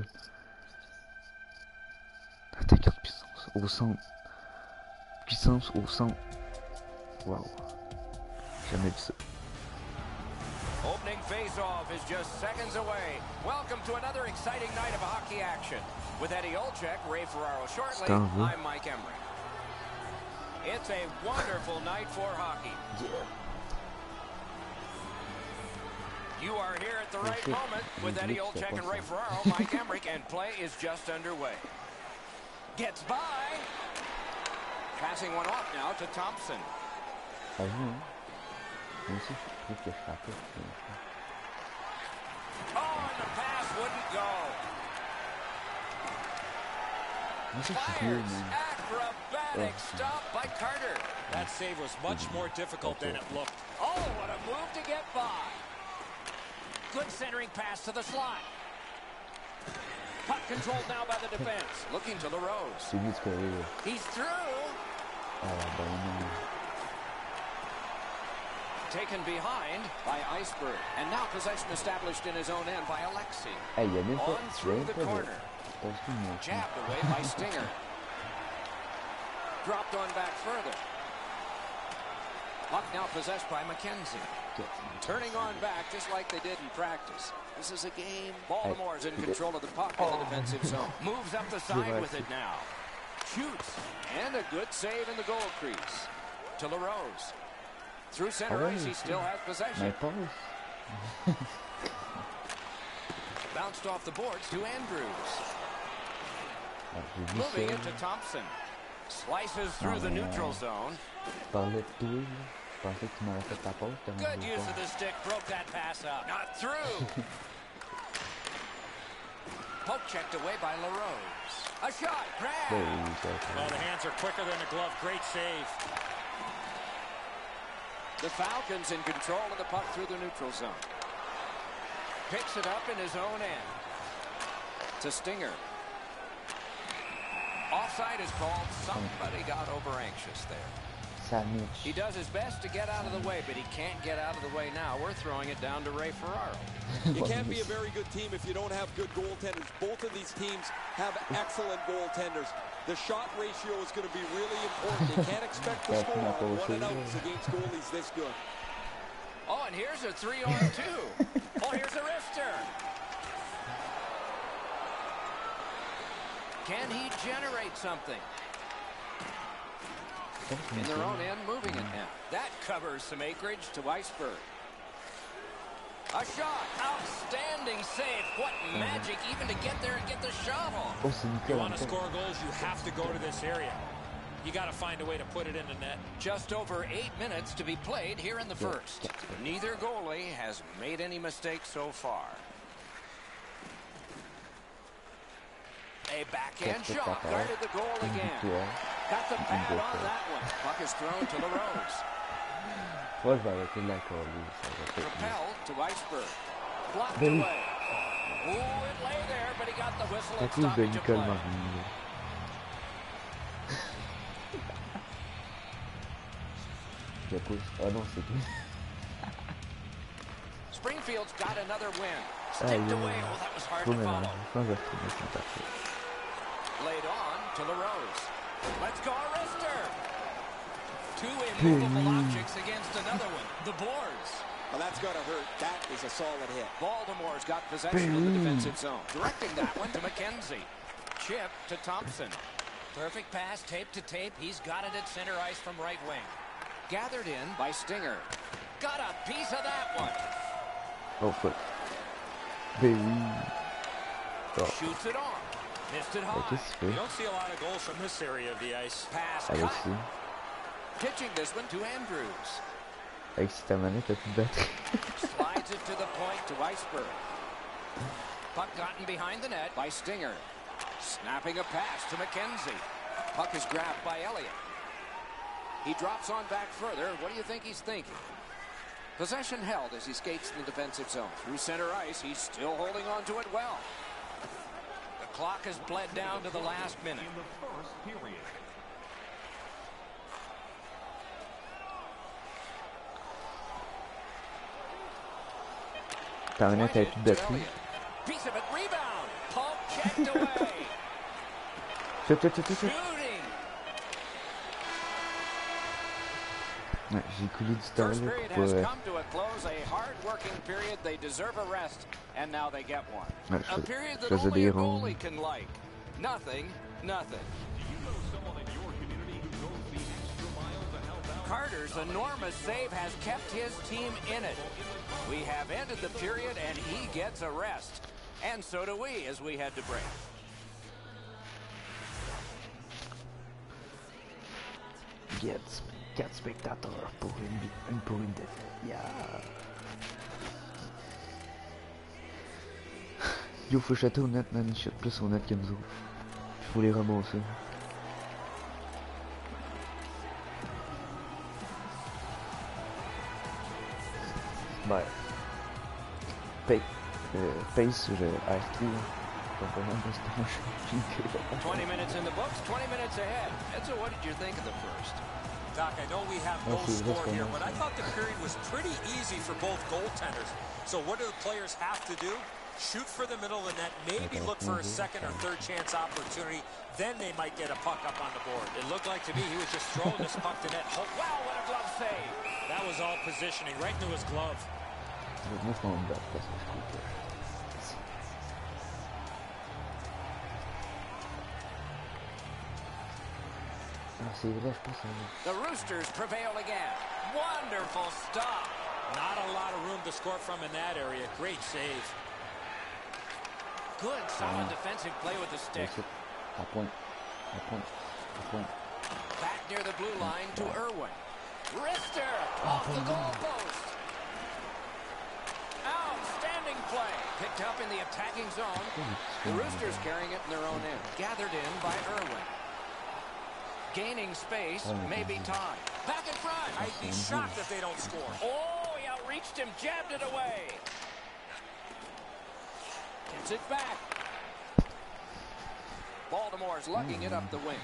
Attaquant de puissance. Au centre. Puissance au centre. Wow. Jamais vu ça. Opening face-off is just seconds away. Welcome to another exciting night of hockey action. With Eddie Olczyk, Ray Ferraro shortly, I'm Mike Emmerich. It's a wonderful night for hockey. Yeah. You are here at the right moment with Eddie Olczyk and Ray Ferraro, Mike Emmerich, and play is just underway. Gets by. Passing one off now to Thompson. Ah oui, hein. Moi aussi, je trouve que je frappe. Oh, and the pass wouldn't go. Moi aussi, je suis vieux, mais... Acrobatic stop by Carter. That save was much more difficult than it looked. Oh, what a move to get by. Good centering pass to the slot. Puck controlled now by the defense. Looking to LaRose. C'est lui ce qu'il y a. He's through. Ah, ben non. Taken behind by Iceberg. And now possession established in his own end by Alexei. Hey, il y a même pas... On through the corner. Jabbed away by Stinger. Dropped on back further. Puck now possessed by McKenzie. Turning on back just like they did in practice. This is a game. Baltimore's in control of the puck in the defensive zone. Moves up the side with it now. Shoots. And a good save in the goal crease. To LaRose. Through center ice, he still has possession. Bounced off the boards to Andrews. Moving it to Thompson. Slices through the neutral zone. Good use of the stick. Broke that pass up. Not through. Poke checked away by LaRose. A shot. Grab. Well, the hands are quicker than a glove. Great save. The Falcons in control of the puck through the neutral zone. Picks it up in his own end. To Stinger. Offside is called. Somebody got over anxious there. He does his best to get out of the way, but he can't get out of the way now. We're throwing it down to Ray Ferraro. You can't be a very good team if you don't have good goaltenders. Both of these teams have excellent goaltenders. The shot ratio is going to be really important. You can't expect to score on one and outs against goalies this good. Oh, and here's a 3-on-2. Oh, here's a wrister. Can he generate something? In their own end, moving it now. That covers some acreage to Iceberg. A shot. Outstanding save. What magic even to get there and get the shot off. You want to score goals, you have to go to this area. You got to find a way to put it in the net. Just over 8 minutes to be played here in the first. Neither goalie has made any mistakes so far. A backhand shot. Guarded the goal again. Got the pad on that one. Puck is thrown to LaRose. Propelled to Iceberg. Blocked away. Ooh, it lay there, but he got the whistle and stoppage of play. Springfield's got another win. Sticked away. Oh, that was hard to follow. Laid on to LaRose. Let's go, Arister. Two immovable objects against another one. The boards. Well, that's going to hurt. That is a solid hit. Baltimore's got possession in the defensive zone. Directing that one to McKenzie. Chip to Thompson. Perfect pass, tape to tape. He's got it at center ice from right wing. Gathered in by Stinger. Got a piece of that one. Oh, foot. Baby. Oh. Shoots it on. Missed it high. You don't see a lot of goals from this area of the ice. Pass cut. Pitching this one to Andrews. Avec si ta manette, t'as plus de batterie. Slides it to the point to Iceberg. Puck gotten behind the net by Stinger. Snapping a pass to McKenzie. Puck is grabbed by Elliott. He drops on back further. What do you think he's thinking? Possession held as he skates in the defensive zone. Through center ice, he's still holding on to it well. The clock has bled down to the last minute. In the first period. Ta manette avec plus de batterie. Piece of it, rebound. Pulp checked away. Shooting. Ouais, j'ai coulé du temps First là period pour has come to a close, a hard-working period. They deserve a rest, and now they get one. Ouais, A period that faisais only des a ronds. goalie can like. Nothing. Do you know someone in your community who goes the extra mile to help out? Carter's enormous save has kept his team in it. We have ended the period, and he gets a rest. And so do we as we head to break. Gets 4 spectateurs pour une défaite. Yeah. Yo, faut jeter au net, man. Ils shot plus au net que nous autres. Faut les ramasser. Ouais. Pace sur R3. 20 minutes in the books, 20 minutes ahead. Edzo, what did you think of the first? Doc, I know we have no score here, but I thought the period was pretty easy for both goaltenders. So what do the players have to do? Shoot for the middle of the net, maybe look for a second or third chance opportunity, then they might get a puck up on the board. It looked like to me he was just throwing this puck to net. Oh, wow, what a glove save. That was all positioning, right into his glove. The Roosters prevail again. Wonderful stop. Not a lot of room to score from in that area. Great save. Good, solid defensive play with the stick. Back near the blue line to Irwin. Wrister off the goal post. Outstanding play. Picked up in the attacking zone. The Roosters carrying it in their own end. Gathered in by Irwin. Gaining space, maybe time. Back in front. I'd be shocked if they don't score. Oh, he outreached him, jabbed it away. Gets it back. Baltimore's lugging it up the wing.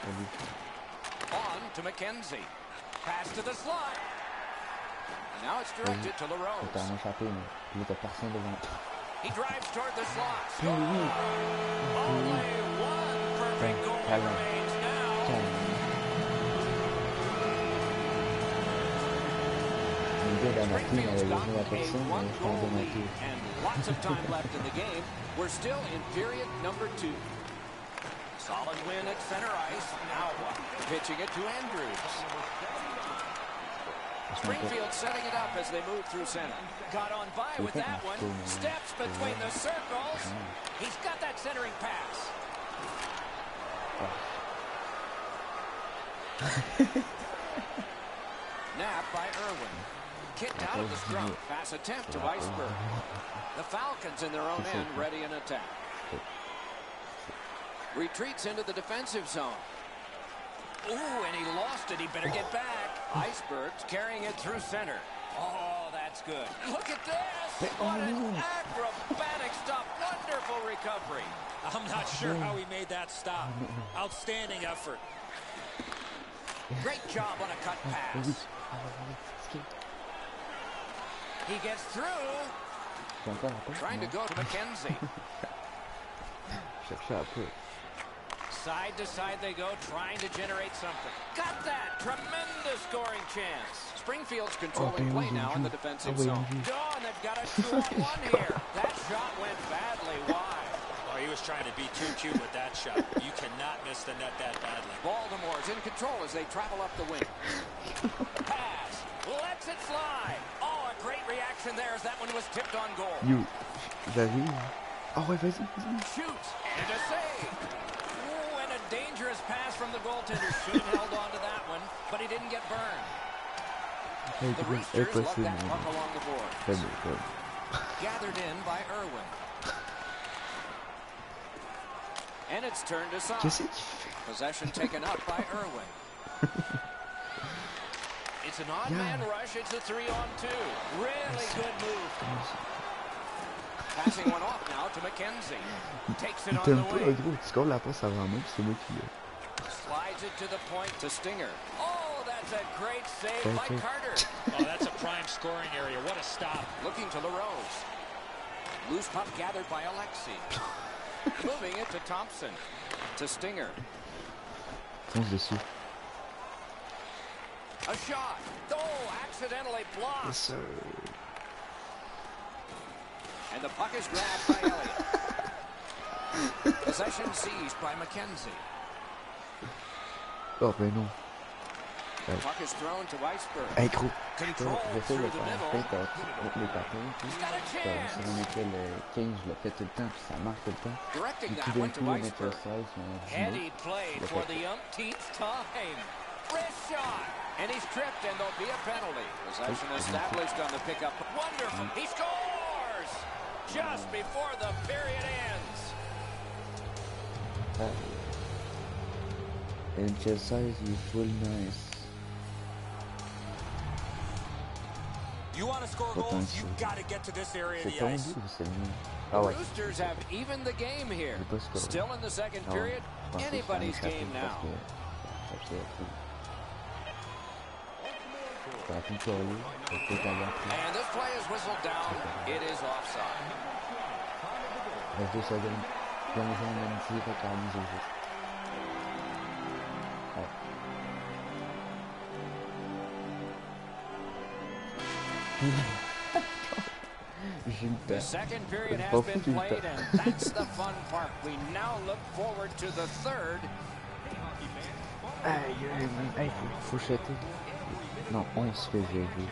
On to McKenzie. Pass to the slot. And now it's directed to LaRose. He drives toward the slot. Only one perfect goal remains now. Springfield's gotten a one-goal lead, and lots of time left in the game. We're still in period number 2. Solid win at center ice. Now what? Pitching it to Andrews. Springfield setting it up as they move through center. Got on by with that one. Steps between the circles. He's got that centering pass. Nap by Irwin. Kicked out of the scrum. Pass attempt to Iceberg. The Falcons in their own end ready in attack. Retreats into the defensive zone. Ooh, and he lost it. He better get back. Iceberg's carrying it through center. Oh, that's good. Look at this. What an acrobatic stop. Wonderful recovery. I'm not sure how he made that stop. Outstanding effort. Great job on a cut pass. He gets through. Trying to go to McKenzie. Side to side they go, trying to generate something. Got that! Tremendous scoring chance. Springfield's controlling play now in the defensive zone. Oh, and they've got a 2-on-1 here. That shot went badly wide. Oh, he was trying to be too cute with that shot. You cannot miss the net that badly. Baltimore's in control as they travel up the wing. Pass Lets it fly. Oh, a great reaction there as that one was tipped on goal. Yo, j'arrive. Ah ouais, vas-y, vas-y. Shoots and a save. Oh, and a dangerous pass from the goaltender. Should have held on to that one, but he didn't get burned. The Roosters love that puck along the board. Gathered in by Irwin. And it's turned aside. Possession taken up by Irwin. It's an odd man rush. It's a 3-on-2. Really good move. Passing one off now to McKenzie. Takes it on the wing. Slides it to the point to Stinger. Oh, that's a great save by Carter. Oh, that's a prime scoring area. What a stop. Looking to LaRose. Loose puck gathered by Alexi. Moving it to Thompson. To Stinger. A shot. Oh, accidentally blocked. Yes, sir. And the puck is grabbed by Elliott. Possession seized by McKenzie. Oh, ben non. The puck is thrown to Weisberg. Hey, gros. Control through the middle. Les patins, He's got a si chance. on mettait le 15, je le fais tout le temps, puis ça marche tout le temps. Directing Et that tout one d'un to coup, on met le Weisberg. 16, on Heady play for the umpteenth time. Wrist shot. And he's tripped, and there'll be a penalty. Possession established on the pickup. Wonderful. He scores! Just before the period ends. NHL16, il est full nice. You want to score goals, you got to get to this area of C'est the ton ice. but ou c'est le mien? The Ah ouais. Roosters have evened the game here. J'ai pas scoré. Still in the second Ah ouais. period. Je pensais que Anybody's c'était game parce now. que ça faisait trop. T'as pu coller, t'as peut-être aller après. And this play is whistled down. It is offside. Reste 2 secondes. Plongeon, même tir, regarde, j'ai juste. Ouais. J'ai eu le The temps. second period Pas has fou, been j'ai eu le played, temps. and that's the fun part. We now look forward to the third. Aïe, aïe, aïe, faut jeter. Non, 11 que j'ai vu.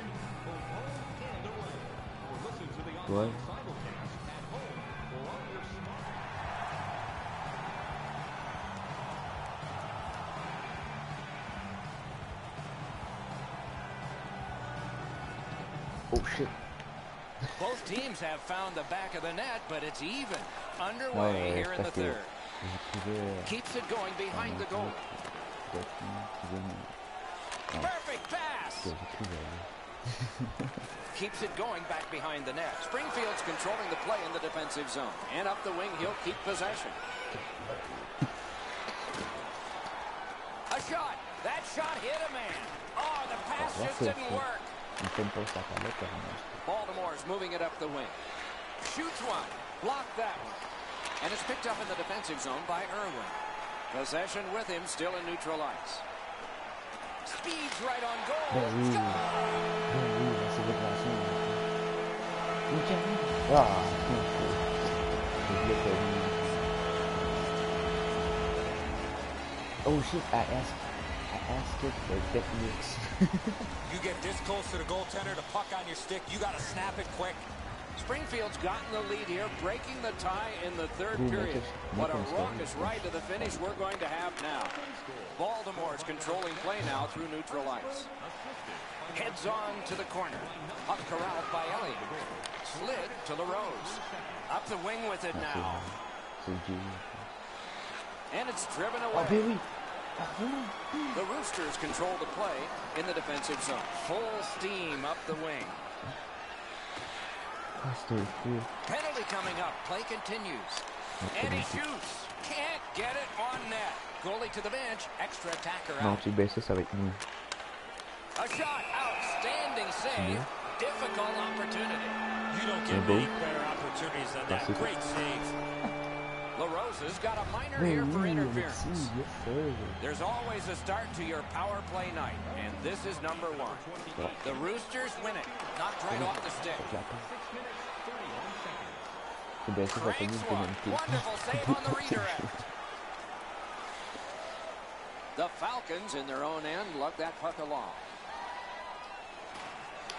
Ouais. Oh shit. Both teams have found the back of the net, but it's even. Underway here in the third. Keeps it going behind the goal. Perfect pass. Keeps it going back behind the net. Springfield's controlling the play in the defensive zone. And up the wing, he'll keep possession. A shot. That shot hit a man. Oh, the pass just didn't work. Baltimore's moving it up the wing. Shoots one. Blocked that one. And it's picked up in the defensive zone by Irwin. Possession with him still in neutral ice. Speeds right on goal. Oh shit, I asked it for techniques. You get this close to the goaltender, the puck on your stick, you got to snap it quick. Springfield's gotten the lead here, breaking the tie in the third period. What a raucous ride to the finish we're going to have now. Baltimore's controlling play now through neutral ice. Heads on to the corner. Puck corralled by Elliott. Slid to LaRose. Up the wing with it now. And it's driven away. The Roosters control the play in the defensive zone. Full steam up the wing. Penalty coming up. Play continues. And he shoots. Can't get it on net. Goalie to the bench. Extra attacker out. Non, tu baisses ça avec nous. A shot. Outstanding save. Difficult opportunity. You don't get many better opportunities than that. Great save. LaRosa's got a minor here for interference. There's always a start to your power play night, and this is number one. The Roosters win it. Knocked right off the stick. Cranks one. Wonderful save on the redirect. The Falcons in their own end lug that puck along.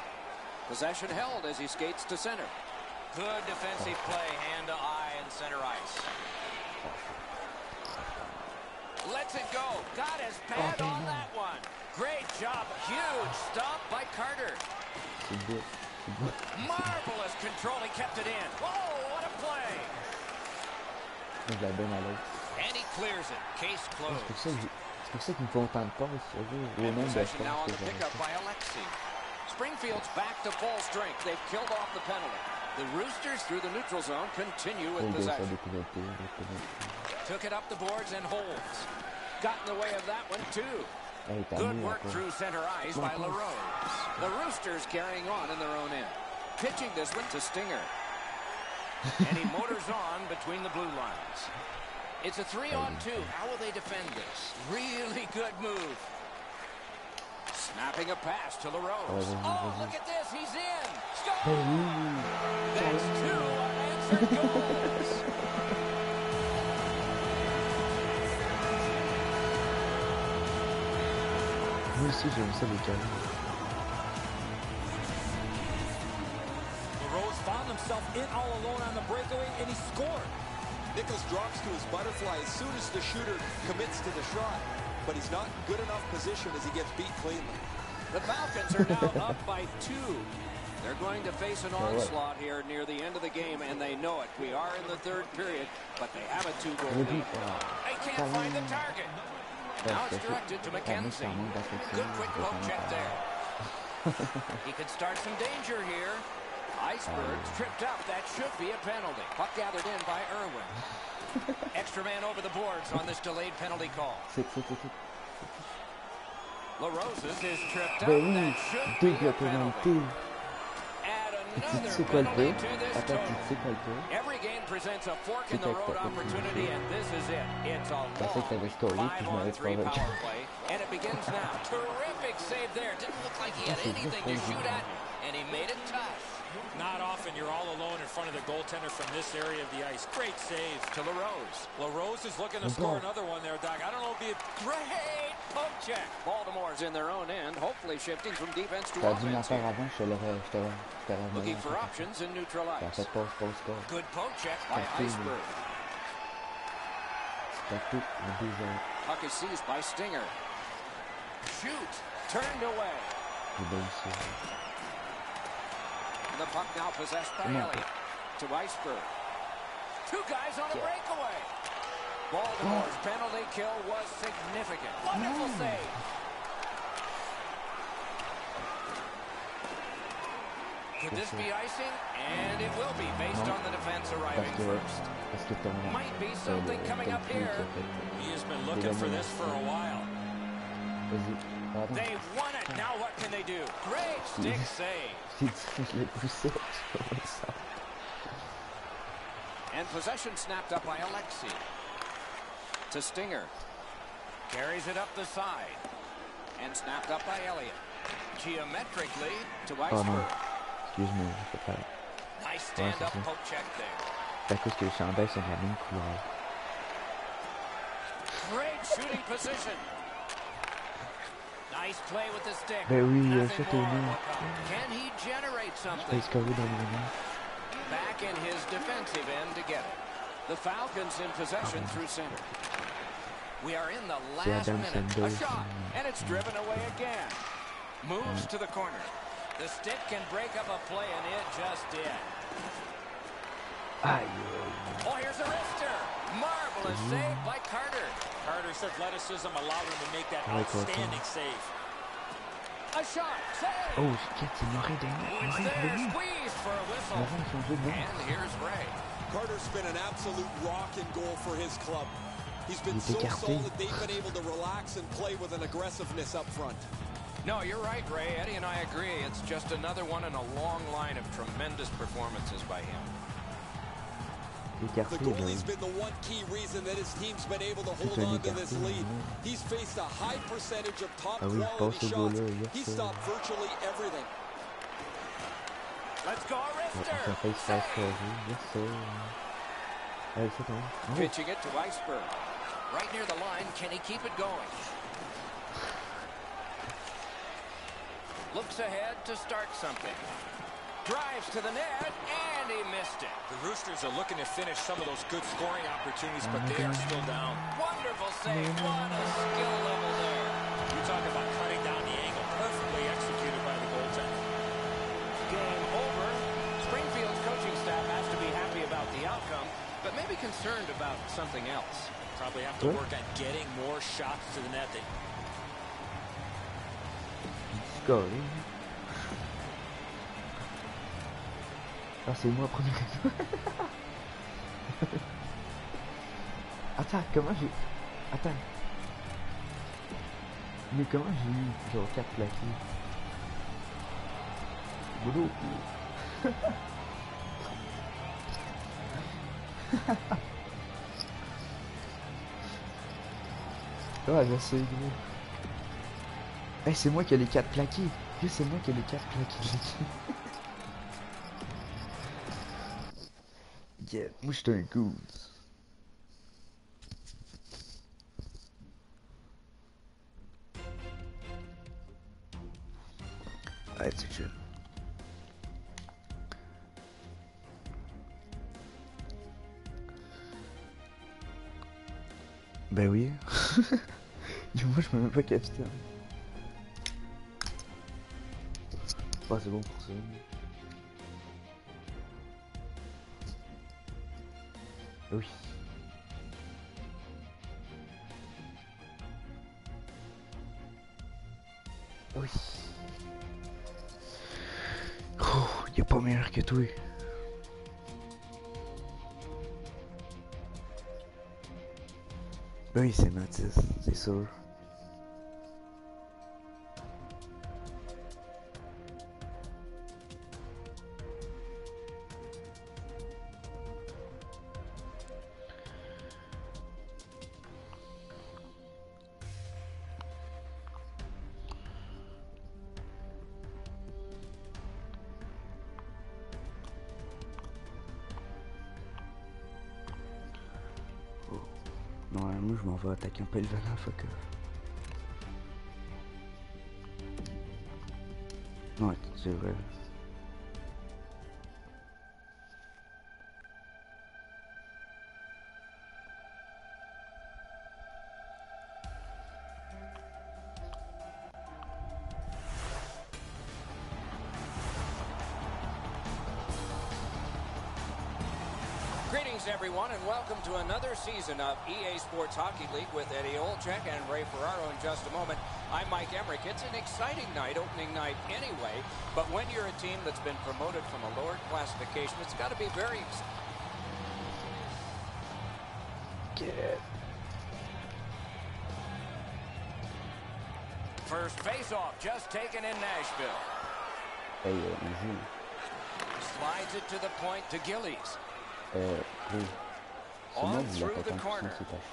Possession held as he skates to center. Good defensive play, hand to eye and center ice. Lets it go. Got his pad on that one. Great job. Huge stop by Carter. Marvelous control. He kept it in. Whoa, what a play. And he clears it. Case closed. C'est pour ça qu'ils me font autant de passes. Possession now on the pickup by Alexi. Springfield's back to full strength. They've killed off the penalty. The Roosters through the neutral zone continue with possession. Took it up the boards and holds. Got in the way of that one too. Good work through center ice by LaRose. The Roosters carrying on in their own end. Pitching this one to Stinger. And he motors on between the blue lines. It's a 3-on-2. How will they defend this? Really good move. Snapping a pass to LaRose. Oh, look at this. He's in. Score! That's 2 unanswered goals. Moi aussi, j'aime ça, les gars. LaRose found himself in all alone on the breakaway, and he scored. Nichols drops to his butterfly as soon as the shooter commits to the shot, but he's not in good enough position as he gets beat cleanly. The Falcons are now up by 2. They're going to face an onslaught here near the end of the game, and they know it. We are in the third period, but they have a 2-goal lead. They can't find the target. Now it's directed to McKenzie. Good quick poke check there. He could start some danger here. Icebergs tripped up. That should be a penalty. Puck gathered in by Irwin. Extra man over the boards on this delayed penalty call. LaRose's is tripped up. That should be a penalty. Add another penalty to this total. Every game presents a fork in the road opportunity, and this is it. It's a long 5-on-3 power play, and it begins now. Terrific save there. Didn't look like he had anything to shoot at, and he made it tough. Not often you're all alone in front of the goaltender from this area of the ice. Great save. To LaRose. LaRose is looking to score another one there, Doc. I don't know if it'd be a great poke check. Baltimore's in their own end, hopefully shifting from defense to offense. Looking for options in neutral ice. Good poke check by Iceberg. Puck is seized by Stinger. Shoot. Turned away. And the puck now possessed by Elliott. To Iceberg. 2 guys on a breakaway. Baltimore's penalty kill was significant. Wonderful save. Could this be icing? And it will be based on the defense arriving first. Might be something coming up here. He has been looking for this for a while. They won it. Now what can they do? Great stick save. And possession snapped up by Alexi. To Stinger. Carries it up the side. And snapped up by Elliott. Geometrically to Iceberg. Nice stand-up poke check there. Great shooting position. Nice play with the stick. Can he generate something? Back in his defensive end to get it. The Falcons in possession through center. We are in the last minute. A shot, and it's driven away again. Moves to the corner. The stick can break up a play, and it just did. Oh, here's a wrister. Marvelous save by Carter. Carter's athleticism allowed him to make that outstanding save. A shot. Save. Oh, it's there. Squeezed for a whistle. And here's Ray. Carter's been an absolute rock in goal for his club. He's been so solid they've been able to relax and play with an aggressiveness up front. No, you're right, Ray. Eddie and I agree. It's just another one in a long line of tremendous performances by him. The goalie's been the one key reason that his team's been able to hold on to this lead. He's faced a high percentage of top quality shots. He's stopped virtually everything. Let's go, wrister. Pitching it to Iceberg. Right near the line. Can he keep it going? Looks ahead to start something. Drives to the net, and he missed it. The Roosters are looking to finish some of those good scoring opportunities, but they are still down. Wonderful save. What a skill level there. You talk about cutting down the angle. Perfectly executed by the goaltender. Game over. Springfield's coaching staff has to be happy about the outcome, but maybe concerned about something else. Probably have to work on getting more shots to the net. Score. Ah, c'est moi premier. Attends, comment j'ai... Attends. Mais comment j'ai eu genre 4 plaqués? Boulot. Ouais, je sais, gros. Hey, c'est moi qui ai les 4 plaqués. C'est moi qui ai les 4 plaqués. Yeah, moi j'étais un goose. Ouais, c'est chill. Ben oui. Moi je me mets pas capitaine. Ouais, c'est bon pour ça. Oui. Oui. Oh, y a pas meilleur que toi. Oui, c'est Mathis, c'est sûr. Non, moi je m'en vais attaquer un peu le venin, fuck off. Non, c'est vrai. Greetings, everyone, and welcome to another season of EA Sports Hockey League with Eddie Olczyk and Ray Ferraro in just a moment. I'm Mike Emmerich. It's an exciting night, opening night anyway, but when you're a team that's been promoted from a lower classification, it's got to be very exciting. Get. First face-off just taken in Nashville. Hey, easy. Slides it to the point to Gillies. Oui. On through the corner.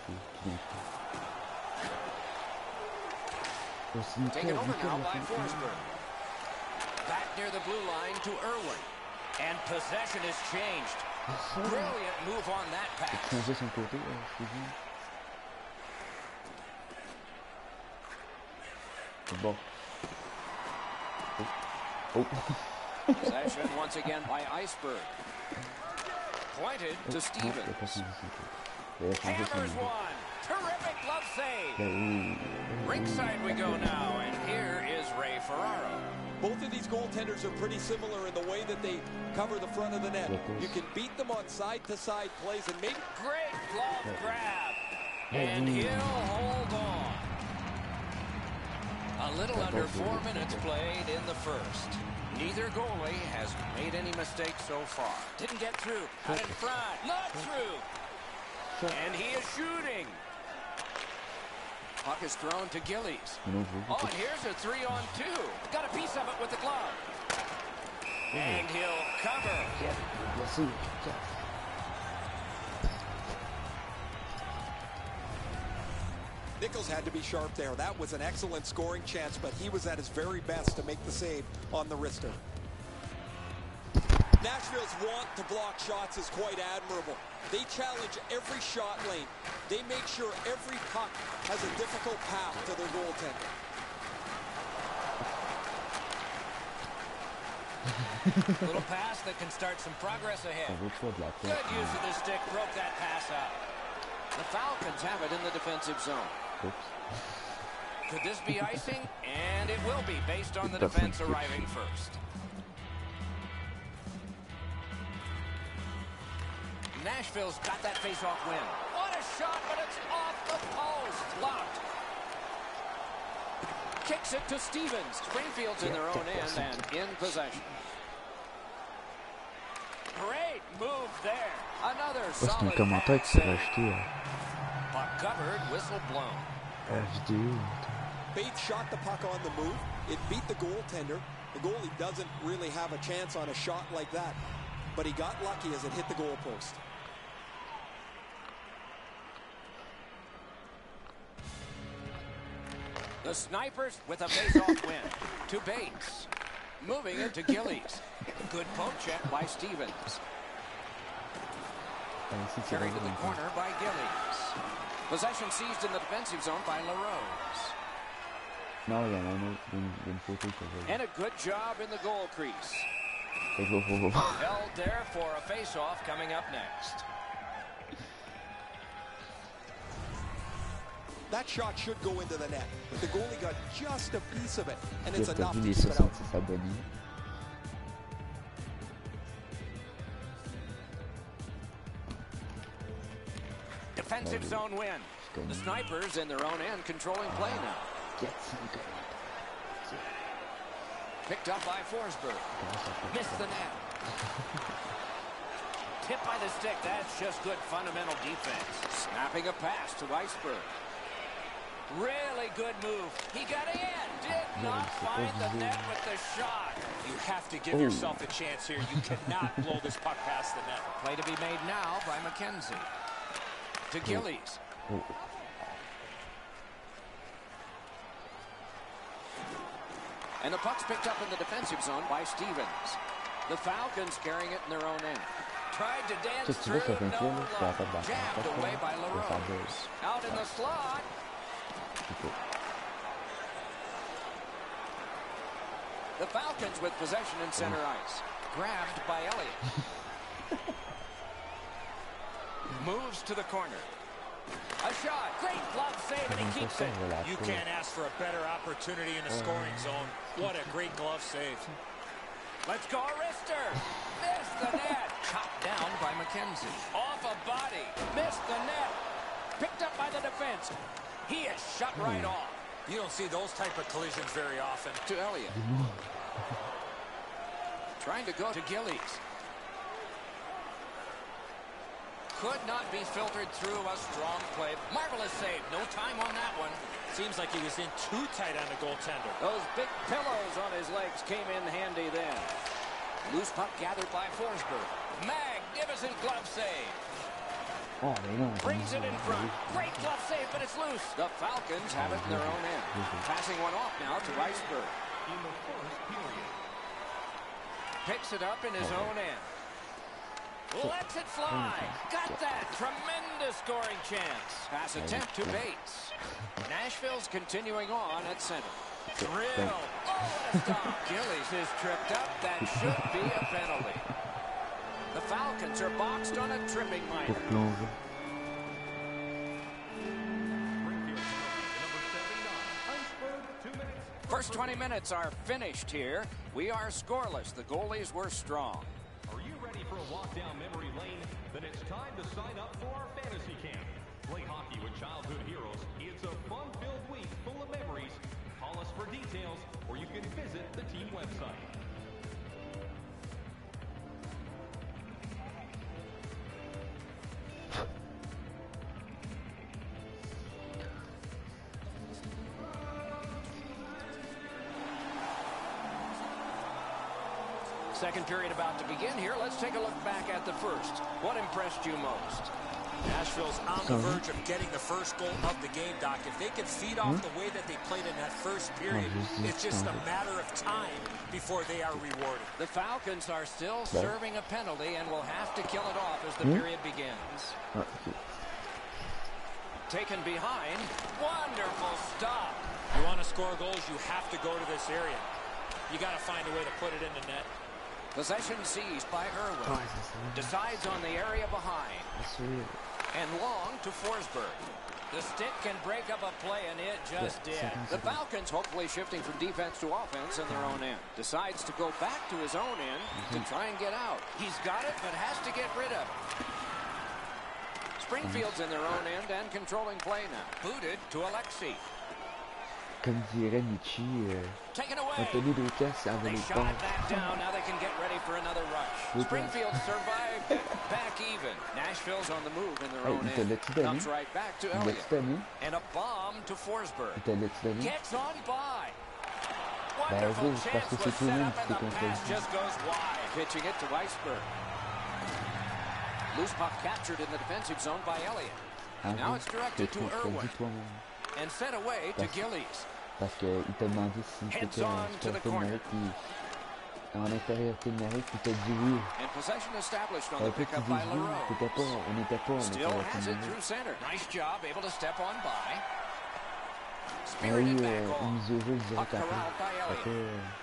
Taken over now by Forsberg. Back near the blue line to Irwin. And possession is changed. Brilliant move on that pass. Changer son côté, je te dis. C'est bon. Oh. Possession once again by Iceberg. Pointed to Stevens. Hammers one. Terrific glove save. Ringside we go now, and here is Ray Ferraro. Both of these goaltenders are pretty similar in the way that they cover the front of the net. You can beat them on side-to-side plays and maybe... Great glove grab. And he'll hold on. A little under 4 minutes played in the first. Neither goalie has made any mistakes so far. Didn't get through. Out in front. Not through. And he is shooting. Puck is thrown to Gillies. Oh, and here's a 3-on-2. Got a piece of it with the glove. And he'll cover. We'll see. Nichols had to be sharp there. That was an excellent scoring chance, but he was at his very best to make the save on the wrister. Nashville's want to block shots is quite admirable. They challenge every shot lane. They make sure every puck has a difficult path to their goaltender. Little pass that can start some progress ahead. Good use of the stick, broke that pass out. The Falcons have it in the defensive zone. Oops. Could this be icing? And it will be, based on the defense arriving first. Nashville's got that face-off win. What a shot, but it's off the post. Blocked. Kicks it to Stevens. Springfield's in their own end and in possession. Great move there. Another solid pass. Puck covered, whistle blown. Bates shot the puck on the move. It beat the goaltender. The goalie doesn't really have a chance on a shot like that, but he got lucky as it hit the goalpost. The Snipers with a face-off win. To Bates. Moving it to Gillies. Good poke check by Stevens. Carried to the corner by Gillies. Possession seized in the defensive zone by LaRose. And a good job in the goal crease. Held there for a face-off coming up next. That shot should go into the net. The goalie got just a piece of it, and it's enough to keep it out. Defensive zone win. The Snipers in their own end controlling play now. Picked up by Forsberg. Missed the net. Tipped by the stick. That's just good fundamental defense. Snapping a pass to Weisberg. Really good move. He got in. Did not find the net with the shot. You have to give yourself a chance here. You cannot blow this puck past the net. Play to be made now by McKenzie. To Gillies. And the puck's picked up in the defensive zone by Stevens. The Falcons carrying it in their own end. Tried to dance through, no luck. Jabbed away by LaRose. Out in the slot. The Falcons with possession in center ice. Grabbed by Elliott. Moves to the corner. A shot. Great glove save, and he keeps it. You can't ask for a better opportunity in the scoring zone. What a great glove save. Let's go, Arister. Missed the net. Chopped down by McKenzie. Off a body. Missed the net. Picked up by the defense. He is shut right off. You don't see those type of collisions very often. To Elliott. Trying to go to Gillies. Could not be filtered through a strong play. Marvelous save. No time on that one. Seems like he was in too tight on the goaltender. Those big pillows on his legs came in handy then. Loose puck gathered by Forsberg. Magnificent glove save. Brings it in front. Great glove save, but it's loose. The Falcons have it in their own end. Passing one off now to Weisberg. In the first period. Picks it up in his own end. Lets it fly. Got that. Tremendous scoring chance. Pass attempt to Bates. Nashville's continuing on at center. Drill. Oh, what a stop. Gillies is tripped up. That should be a penalty. The Falcons are boxed on a tripping minor. First 20 minutes are finished here. We are scoreless. The goalies were strong. Are you ready for a walk down memory lane? Then it's time to sign up for our fantasy camp. Play hockey with childhood heroes. It's a fun-filled week full of memories. Call us for details, or you can visit the team website. Second period about to begin here. Let's take a look back at the first. What impressed you most? Nashville's on the verge of getting the first goal of the game, Doc. If they can feed off the way that they played in that first period, it's just a matter of time before they are rewarded. The Falcons are still serving a penalty and will have to kill it off as the period begins. Taken behind. Wonderful stop. You want to score goals, you have to go to this area. You got to find a way to put it in the net. Possession seized by Irwin. Decides on the area behind. And long to Forsberg. The stick can break up a play, and it just did. The Falcons hopefully shifting from defense to offense in their own end. Decides to go back to his own end to try and get out. He's got it, but has to get rid of it. Springfield's in their own end and controlling play now. Booted to Alexi. Comme dirait Michi, Anthony Lucas a volé Shot that down. Now they can get ready for another rush. Springfield survived it. Back even. Nashville's on the move in their own end. Comes right back to Elliott. And a bomb to Forsberg. Gets on by. Wonderful chance was set up and the pass just goes wide. Pitching it to Weisberg. Loose puck captured in the defensive zone by Elliott. Now it's directed to Irwin. And sent away to Gillies. Parce qu'il t'a demandé si c'était un supporter numérique qui, en infériorité numérique, il t'a dit oui. Après tu dis oui, on n'était pas en infériorité numérique. Ah oui, il nous a joué direct après.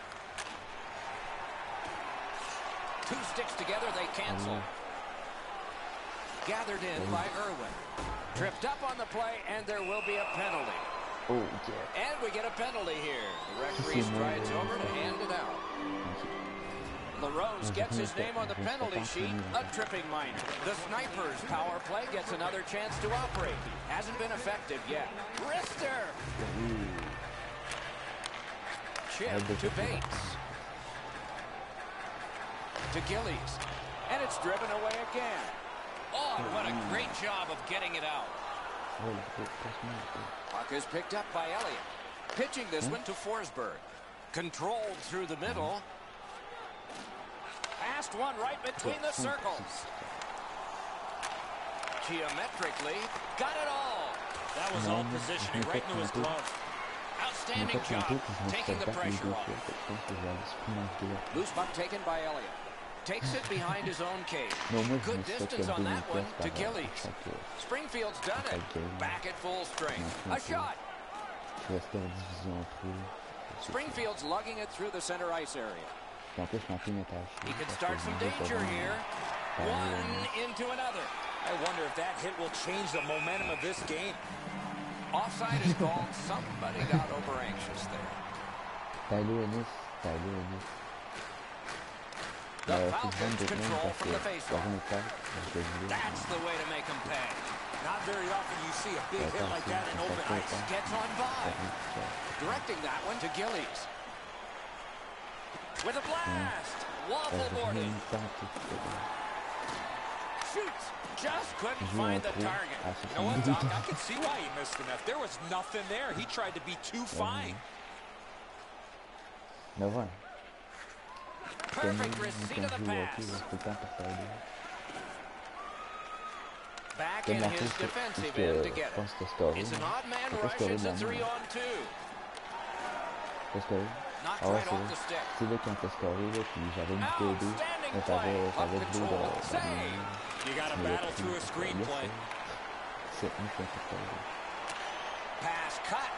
Two sticks together, they cancel. Gathered in by Irwin. Tripped up on the play, and there will be a penalty. Oh, yeah. And we get a penalty here. The referee strides over to hand it out. LaRose gets his name on the penalty sheet, a tripping minor. The Snipers' power play gets another chance to operate. Hasn't been effective yet. Rister! Chip to Bates. To Gillies. And it's driven away again. Oh, what a great job of getting it out. Puck is picked up by Elliott. Pitching this one to Forsberg. Controlled through the middle. Passed one right between the circles. Geometrically, got it all. That was all positioning right into his glove. Outstanding job, taking the pressure off. Loose puck taken by Elliott. Takes it behind his own cage. Good distance on that one to Gillies. Springfield's done it. Back at full strength. A shot. Springfield's lugging it through the center ice area. He can start some danger here. One into another. I wonder if that hit will change the momentum of this game. Offside is called. Somebody got over anxious there. The Falcons control from the faceoff. That's the way to make them pay. Not very often you see a big hit like that in open ice. Gets on by. Directing that one to Gillies. With a blast. Waffle boarding. Shoots. Just couldn't find the target. You know what, Doc? I can see why he missed the net. There was nothing there. He tried to be too fine. Perfect receipt of the pass. Back in his defensive end to get it. It's an odd man rush. It's a 3-on-2. Not quite off the stick. Outstanding play. Up control. Save. You got to battle through a screenplay. Pass cut.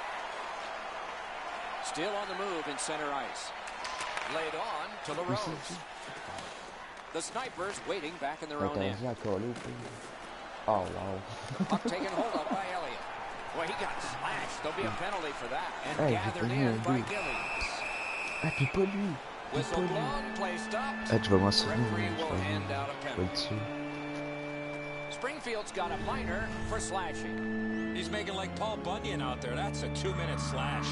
Still on the move in center ice. Laid on to LaRose. The Snipers waiting back in their own end. Oh, wow. Puck taken hold of by Elliott. Well, he got slashed. There'll be a penalty for that. And gathered in by Gillies. Whistle blown, play stopped. Referee will hand out a penalty. Springfield's got a minor for slashing. He's making like Paul Bunyan out there. That's a 2-minute slash.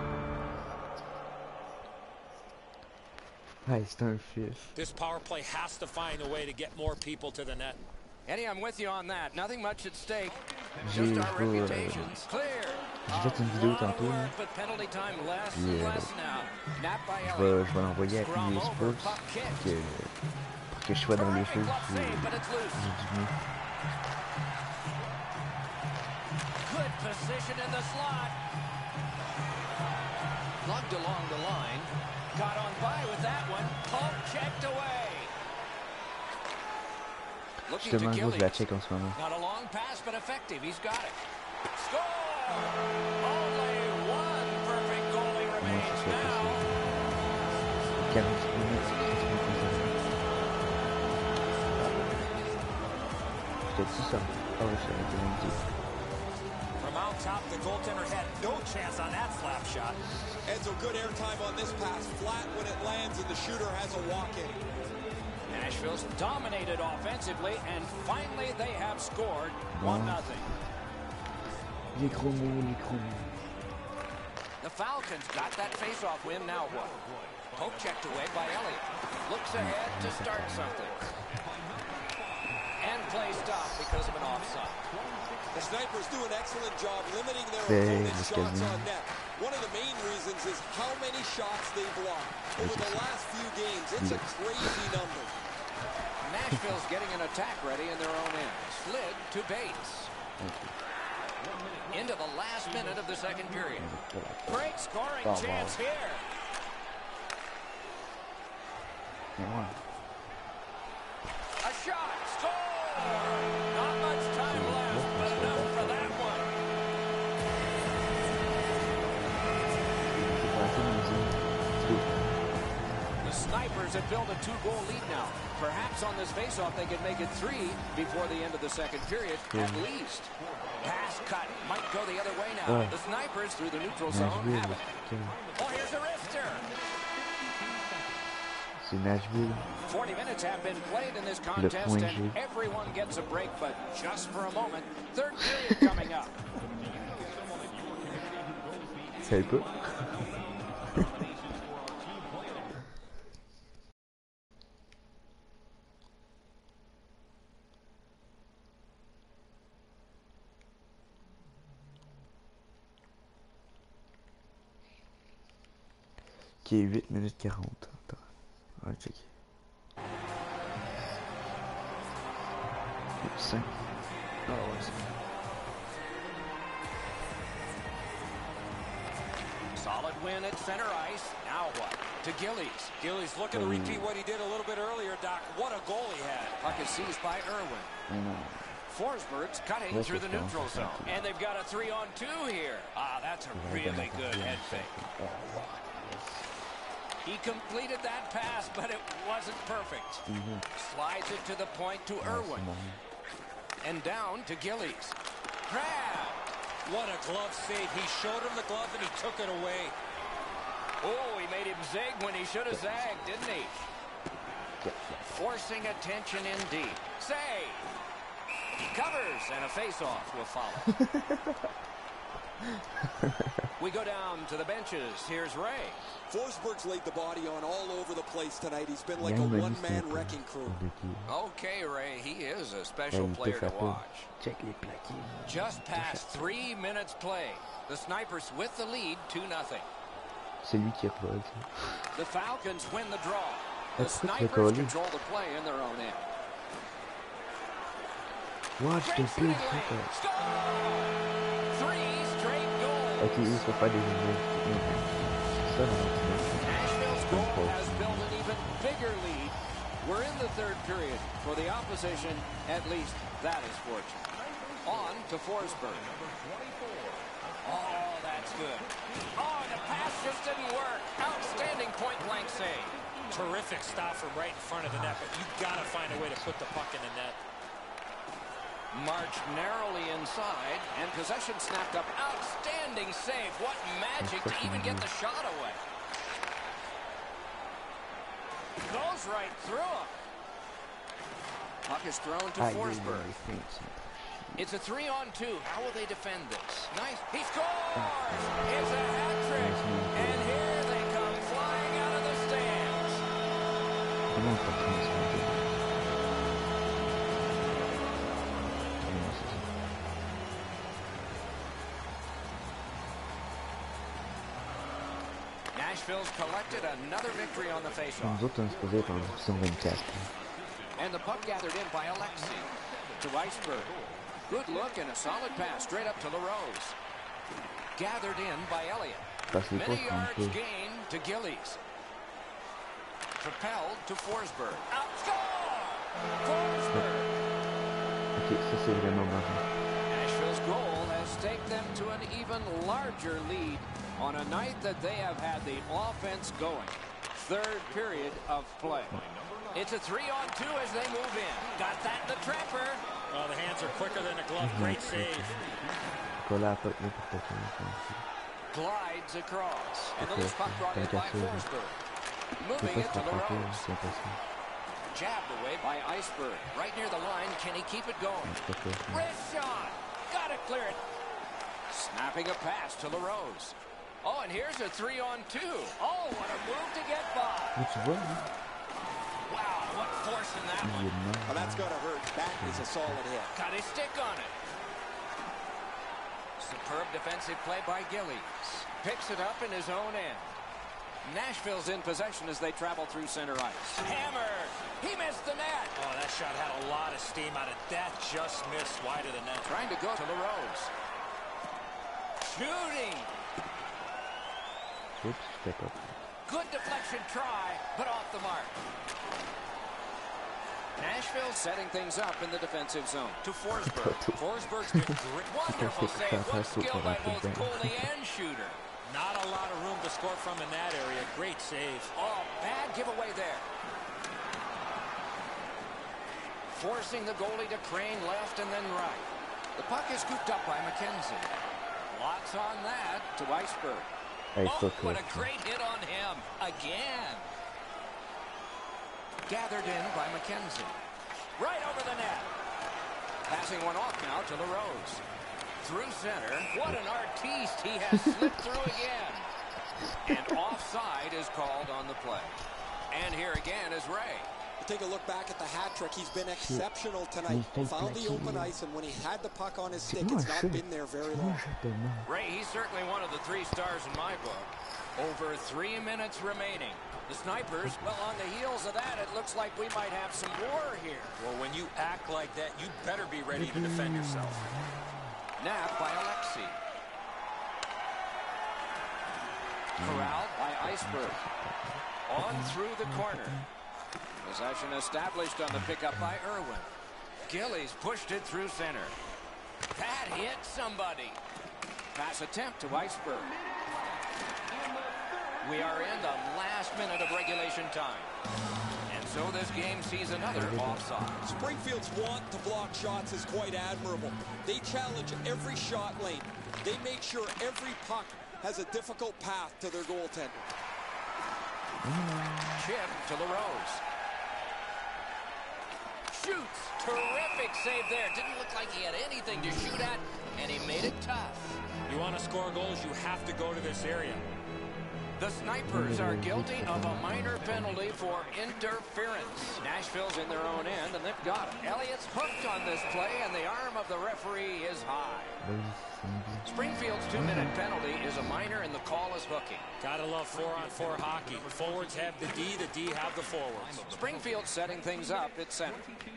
This power play has to find a way to get more people to the net. Eddie, I'm with you on that. Nothing much at stake. Just our reputations. Clear. J'ai fait une vidéo tantôt. But penalty time less and less now. Napped by Je vais l'envoyer à tous les Spurs pour que je sois dans les feux. Good position in the slot. Lugged along the line. Got on by with that one. Pump checked away. Justement, je la check en ce moment. Not a long pass, but effective. He's got it. Score! Only one perfect goalie remains now. ça. Ah ouais, ça a été lundi. From out top, the goaltender had no chance on that slap shot. Enzo, good airtime on this pass. Flat when it lands, and the shooter has a walk-in. Nashville's dominated offensively, and finally they have scored 1-0. Les gros mots. The Falcons got that face-off win. Now what? Poke checked away by Elliott. Looks ahead to start something. And play stopped because of an offside. The Snipers do an excellent job limiting their opponent's shots on net. One of the main reasons is how many shots they block. Over the last few games, it's a crazy number. Nashville's getting an attack ready in their own end. Slid to Bates. Into the last minute of the second period. Great scoring chance here. A shot. Score! Not much time left, but enough for that one. The Snipers have built a 2-goal lead now. Perhaps on this faceoff they can make it 3 before the end of the second period, at least. Pass cut. Might go the other way now. The Snipers through the neutral zone have it. Oh, here's a wrister. C'est Nashville. 40 minutes have been played in this contest, and everyone gets a break, but just for a moment. Third period coming up. C'est peu. Qui est 8 minutes 40. Attends. On va checker. 5. Ah ouais, c'est bon. Solid win at center ice. Now what? To Gillies. Gillies looking to repeat what he did a little bit earlier, Doc. What a goal he had. Puck is seized by Irwin. Forsberg's cutting through the neutral zone. And they've got a 3-on-2 here. Ah, that's a really good head fake. He completed that pass, but it wasn't perfect. Slides it to the point to Irwin. And down to Gillies. Crab. What a glove save. He showed him the glove and he took it away. Oh, he made him zig when he should have zagged, didn't he? Forcing attention indeed. Save. He covers, and a face-off will follow. We go down to the benches. Here's Ray. Forsberg's laid the body on all over the place tonight. He's been like a one-man wrecking crew. Okay, Ray, he is a special player to watch. Just past 3 minutes play. The Snipers with the lead, 2-0. C'est lui qui revole. The Falcons win the draw. The Snipers control the play in their own end. Watch the big score! 3 straight goals. Ok, ils sont pas des Nashville's goal has built an even bigger lead. We're in the third period. For the opposition, at least that is fortunate. On to Forsberg. Oh, that's good. Oh, the pass just didn't work. Outstanding point-blank save. Terrific stop from right in front of the net, but you've got to find a way to put the puck in the net. Marched narrowly inside, and possession snapped up. Outstanding save. What magic to even get the shot away. Goes right through him. Puck is thrown to Forsberg. It's a 3-on-2. How will they defend this? Nice. He scores! It's a hat trick. And here they come flying out of the stands. Nashville's collected another victory on the faceoff. And the puck gathered in by Alexei. To Weisberg. Good look and a solid pass straight up to LaRose. Gathered in by Elliott. Many yards gained to Gillies. Propelled to Forsberg. Outscore! Forsberg! Nashville's goal has staked them to an even larger lead on a night that they have had the offense going. Third period of play. It's a 3-on-2 as they move in. Got that in the trapper. Oh, the hands are quicker than a glove. Great save. Glides across. And the loose puck brought in by Forsberg. Moving it to LaRose. Jabbed away by Iceberg. Right near the line. Can he keep it going? Wrist shot. Gotta clear it. Snapping a pass to LaRose. Oh, and here's a 3-on-2. Oh, what a move to get by. Wow, what force in that one. Oh, that's going to hurt. That is a solid hit. Got his stick on it. Superb defensive play by Gillies. Picks it up in his own end. Nashville's in possession as they travel through center ice. Hammered. He missed the net. Oh, that shot had a lot of steam out of it. That just missed wide of the net. Trying to go to LaRose. Shooting. Oops, step up. Good deflection try, but off the mark. Nashville setting things up in the defensive zone. To Forsberg. Forsberg's been great. Wonderful save. Good skill by both goalie and shooter. Not a lot of room to score from in that area. Great save. Oh, bad giveaway there. Forcing the goalie to crane left and then right. The puck is scooped up by McKenzie. Lots on that to Iceberg. Oh, what a great hit on him. Again. Gathered in by McKenzie. Right over the net. Passing one off now to LaRose. Through center. What an artiste. He has slipped through again. And offside is called on the play. And here again is Ray. Take a look back at the hat trick. He's been exceptional tonight. Found the open ice, and when he had the puck on his stick, it's not been there very long. Ray, he's certainly one of the 3 stars in my book. Over 3 minutes remaining. The Snipers, well, on the heels of that, it looks like we might have some war here. Well, when you act like that, you better be ready to defend yourself. Nap by Alexi. Corralled by Iceberg. On through the corner. Possession established on the pickup by Irwin. Gillies pushed it through center. That hit somebody. Pass attempt to Iceberg. We are in the last minute of regulation time. And so this game sees another offside. Springfield's want to block shots is quite admirable. They challenge every shot lane. They make sure every puck has a difficult path to their goaltender. Chip to LaRose. Shoots. Terrific save there. Didn't look like he had anything to shoot at, and he made it tough. You want to score goals, you have to go to this area. The Snipers are guilty of a minor penalty for interference. Nashville's in their own end, and they've got it. Elliott's hooked on this play, and the arm of the referee is high. Springfield's 2-minute penalty is a minor, and the call is hooking. Gotta love 4-on-4 hockey. The forwards have the D have the forwards. Springfield setting things up at center.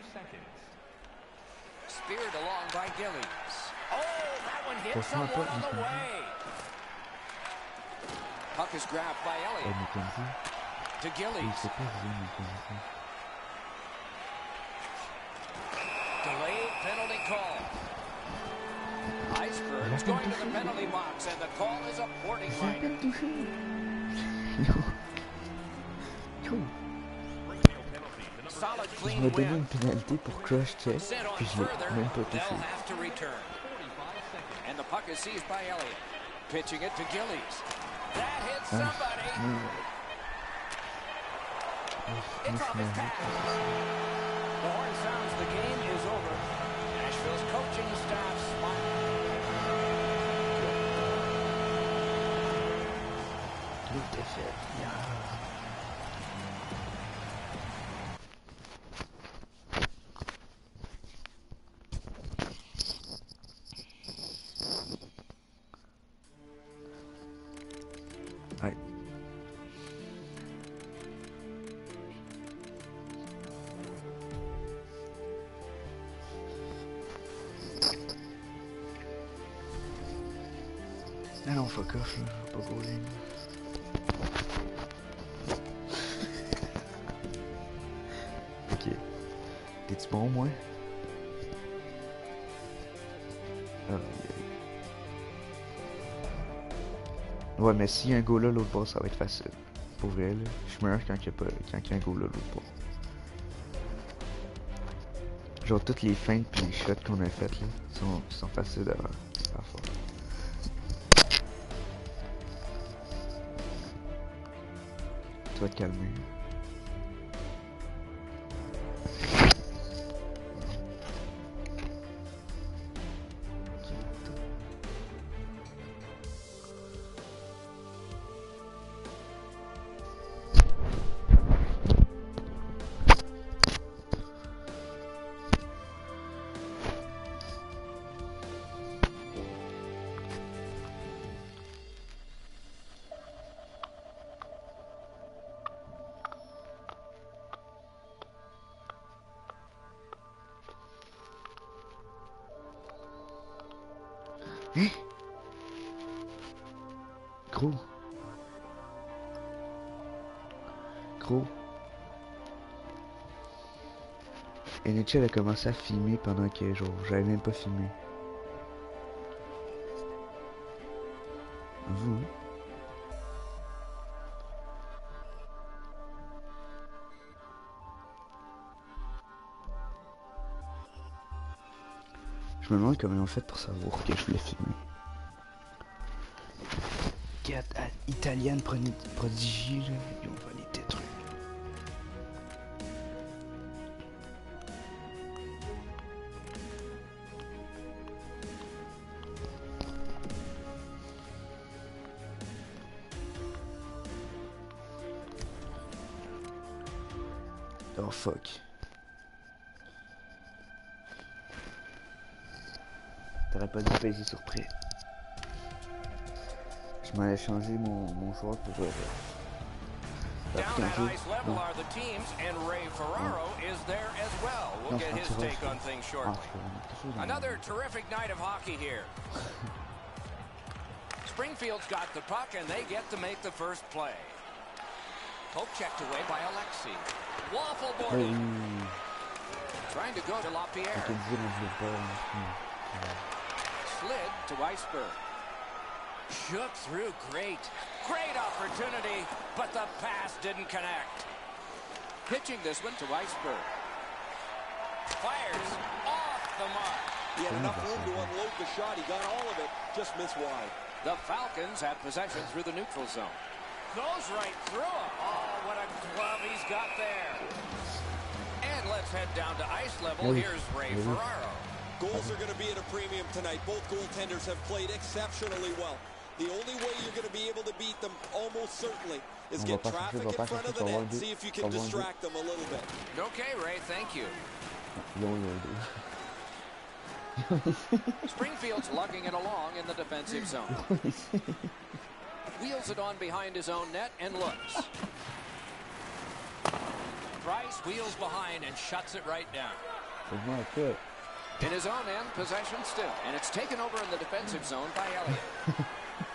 Speared along by Gillies. Oh, that one hit someone on the way. Puck is grabbed by Elliott. To Gillies. Delayed penalty call. Iceberg's going to the penalty box, and the call is a boarding minor. Solid clean win. Sent on further, they'll have to return. And the puck is seized by Elliott. Pitching it to Gillies. That hit somebody. It's off his pass. The horn sounds, the game is over. Nashville's coaching staff smiles. Ouais. Ah non, fuck off, là, je vais pas gauler. Ok. T'es-tu bon, moi? Ah, ouais, mais s'il y a un goal là, l'autre bord, ça va être facile. Pour vrai, là. Je suis meilleur quand il y a un goal là, l'autre bord. Genre toutes les feintes pis les shots qu'on a faites là sont faciles à faire. Tu vas te calmer. Hein? Gros. NHL a commencé à filmer pendant que genre j'avais même pas filmé. Vous? Je me demande comment ils ont fait pour savoir que je voulais filmer. 4 italiennes prodigies, là, ils ont volé des trucs. Oh fuck. T'aurais pas dû peser sur prêt. Je m'avais changé mon joueur pour Down at ice level are the teams, and Ray Ferraro is there as well. We'll get his take on things shortly. Another terrific night of hockey here. Springfield's got the puck, and they get to make the first play. Poke checked away by Alexi. Waffle boarding. Trying to go to LaPierre. Slid to Iceberg. Shook through, great opportunity, but the pass didn't connect. Pitching this one to Iceberg. Fires off the mark. He had enough room to unload the shot. He got all of it, just missed wide. The Falcons have possession through the neutral zone. Goes right through him. Oh, what a glove he's got there. And let's head down to ice level. Here's Ray Ferraro. Goals are going to be at a premium tonight. Both goaltenders have played exceptionally well. The only way you're going to be able to beat them, almost certainly, is get traffic in front of the net, see if you can distract them a little bit. Okay, Ray, thank you. Springfield's lugging it along in the defensive zone. Wheels it on behind his own net and looks. Price wheels behind and shuts it right down. In his own end, possession still, and it's taken over in the defensive zone by Elliott.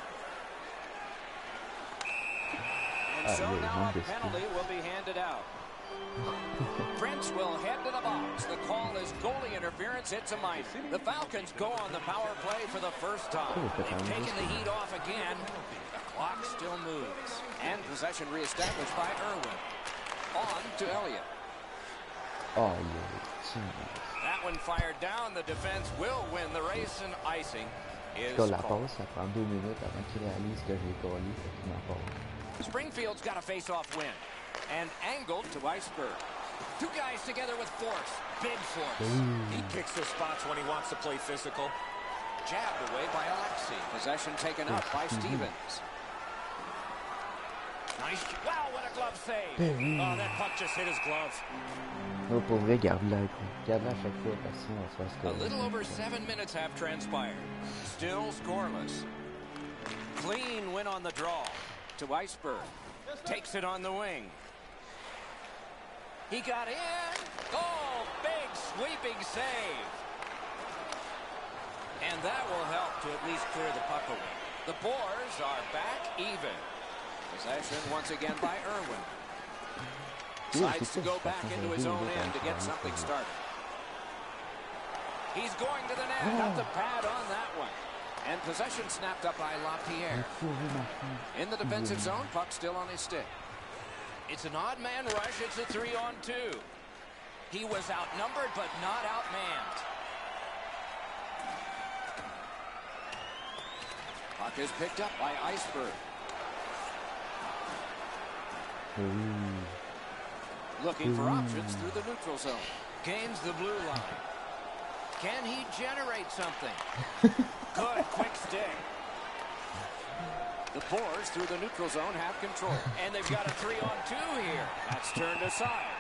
And so now a penalty will be handed out. Prince will head to the box. The call is goalie interference. It's a minor. The Falcons go on the power play for the first time. They've taken the heat off again. The clock still moves. And possession reestablished by Irwin. On to Elliott. Oh, yeah. That one fired down. The defense will win the race, and icing is la pause, ça prend 2 minutes avant qu'il réalise que j'ai collé, fait qu'il m'en parle. Springfield's got a face-off win. And angled to Iceberg. Two guys together with force. Big force. He picks the spots when he wants to play physical. Jabbed away by Alexi. Possession taken up by Stevens. Nice. Wow, what a glove save. Oh, that puck just hit his glove. Oh, pour vrai, garde-la à chaque fois parce qu'on va se faire scorer. A little over 7 minutes have transpired. Still scoreless. Clean win on the draw to Iceberg. Takes it on the wing. He got in. Oh, big sweeping save. And that will help to at least clear the puck away. The Boars are back even. Possession once again by Irwin. Decides to go back into his own end to get something started. He's going to the net. Got the pad on that one. And possession snapped up by LaPierre. In the defensive zone, puck still on his stick. It's an odd man rush. It's a 3-on-2. He was outnumbered, but not outmanned. Puck is picked up by Iceberg. Looking for options through the neutral zone. Gains the blue line. Can he generate something? Good, quick stick. The Boars through the neutral zone have control. And they've got a 3-on-2 here. That's turned aside.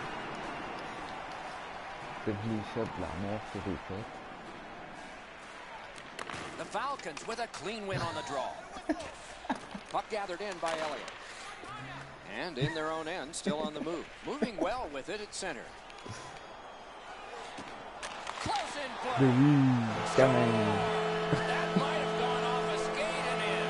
The Falcons with a clean win on the draw. Puck gathered in by Elliott. And in their own end, still on the move. Moving well with it at center. Close in play. That might have gone off a skate and in.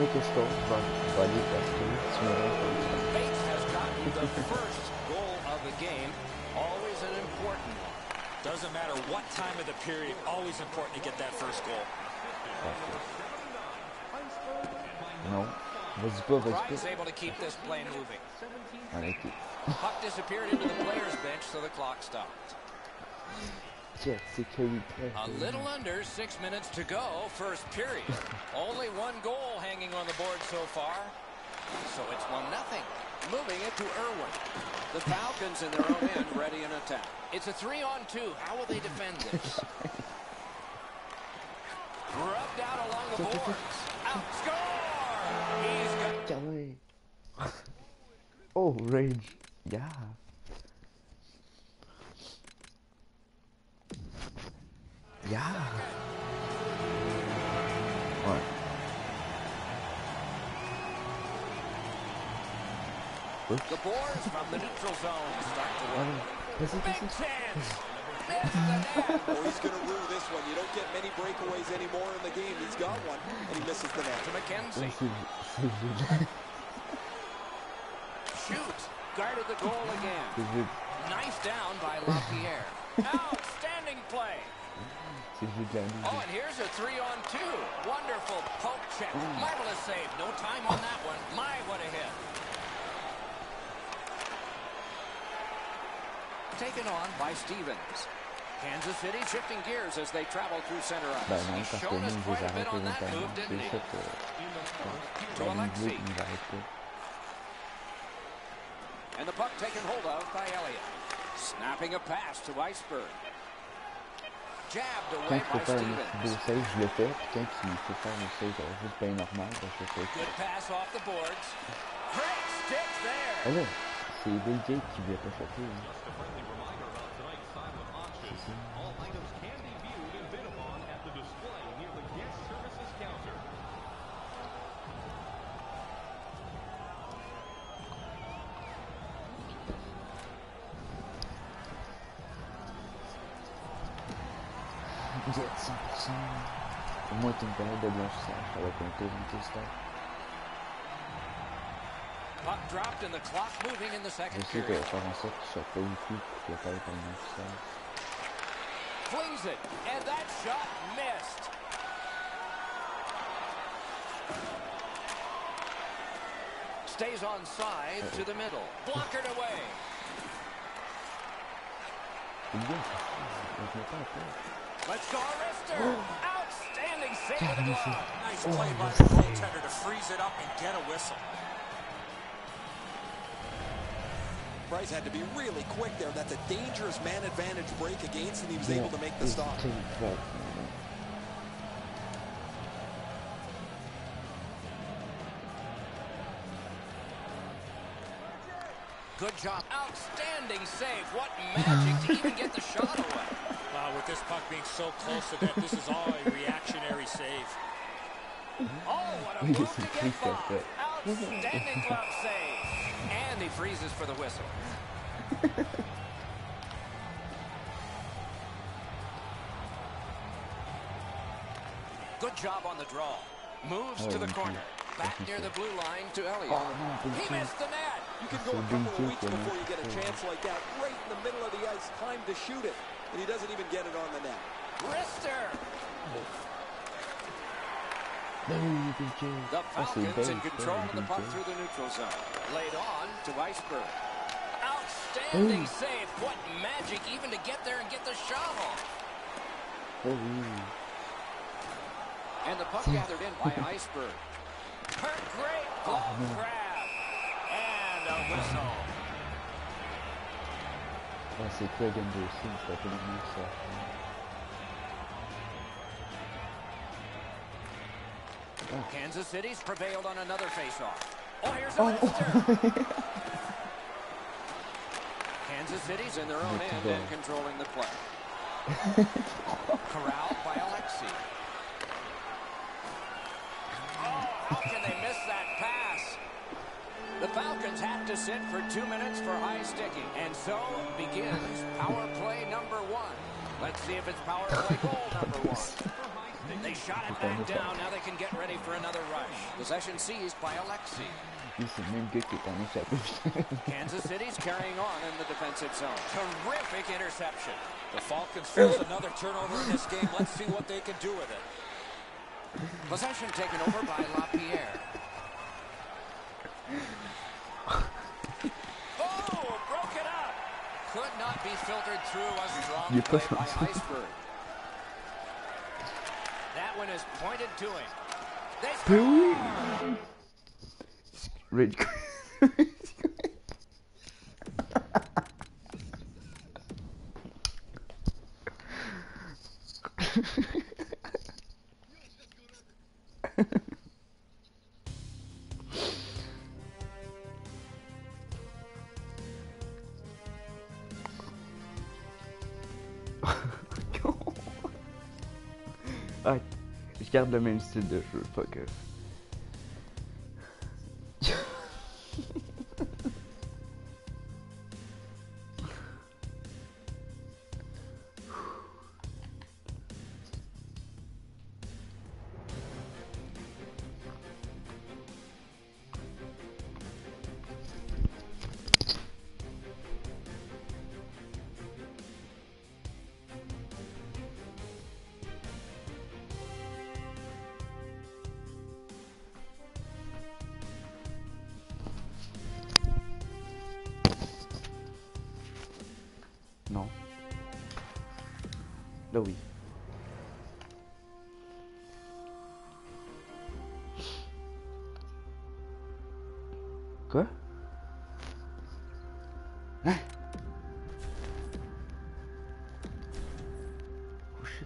Bates has gotten the first goal of the game. Always an important one. Doesn't matter what time of the period, always important to get that first goal. No. Price able to keep this play moving. Puck disappeared into the players' bench, so the clock stopped. A little under 6 minutes to go, first period. Only one goal hanging on the board so far. So it's 1-0. Moving it to Irwin. The Falcons in their own end ready in attack. It's a 3-on-2. How will they defend this? Rubbed out along the boards. Outscore! He's got... Oh, rage. Yeah. Yeah. What? The Boars from the neutral zone start to win. Big chance. Oh, he's going to rue this one. You don't get many breakaways anymore in the game. He's got one, and he misses the net. To McKenzie. Shoots. Guarded the goal again. Knife down by LaPierre. Outstanding play. Oh, and here's a 3-on-2. Wonderful poke check. Marvelous save. No time on that one. My, what a hit. Taken on by Stevens. Kansas City shifting gears as they travel through center ice. He's shown us quite a bit on that move, didn't he? To Alexi. And the puck taken hold of by Elliott. Snapping a pass to Iceberg. Jabbed away by Stevens. Good pass off the boards. Great stick there. C'est Bill Gates qui lui a pas chopé. All items can be viewed and bid upon at the display near the guest services counter. Vous êtes 100%. Au moins, t'as une période de blanchissage, ça va compter dans tes stats. Puck dropped and the clock moving in the second period. Flings it, and that shot missed. Stays on side to the middle. Blockered away. Let's go, Rister. Outstanding save with the glove. Nice play by the goaltender to freeze it up and get a whistle. Price had to be really quick there. That's a dangerous man advantage break against, and he was able to make the stop. Good job. Outstanding save. What magic to even get the shot away. With this puck being so close to that, this is all a reactionary save. Oh, what a move to get by. Outstanding glove save. And he freezes for the whistle. Good job on the draw. Moves to the corner. Back near the blue line to Elliott. He missed the net. You can go a couple of weeks before you get a chance like that. Right in the middle of the ice. Time to shoot it. And he doesn't even get it on the net. Rister. The Falcons in control of the puck through the neutral zone. Laid on to Iceberg. Outstanding save. What magic even to get there and get the shot off. And the puck gathered in by Iceberg. Her great glove grab. And a whistle. C'est Craig Anderson, ça fait mieux ça. Kansas City's prevailed on another face-off. Oh, here's a wrister. Kansas City's in their own end and controlling the play. Corralled by Alexi. Oh, how can they miss that pass? The Falcons have to sit for 2 minutes for high sticking. And so begins power play number 1. Let's see if it's power play goal number 1. They shot it back down. Now they can get ready for another rush. Possession seized by Alexi. Kansas City's carrying on in the defensive zone. Terrific interception. The Falcons force another turnover in this game. Let's see what they can do with it. Possession taken over by LaPierre. Oh, broke it up. Could not be filtered through. A strong play by Iceberg. That one is pointed to him. They score! Rage. Ah, je garde le même style de jeu, fuck off. Non. Là oui. Quoi? Hein? Oh shit.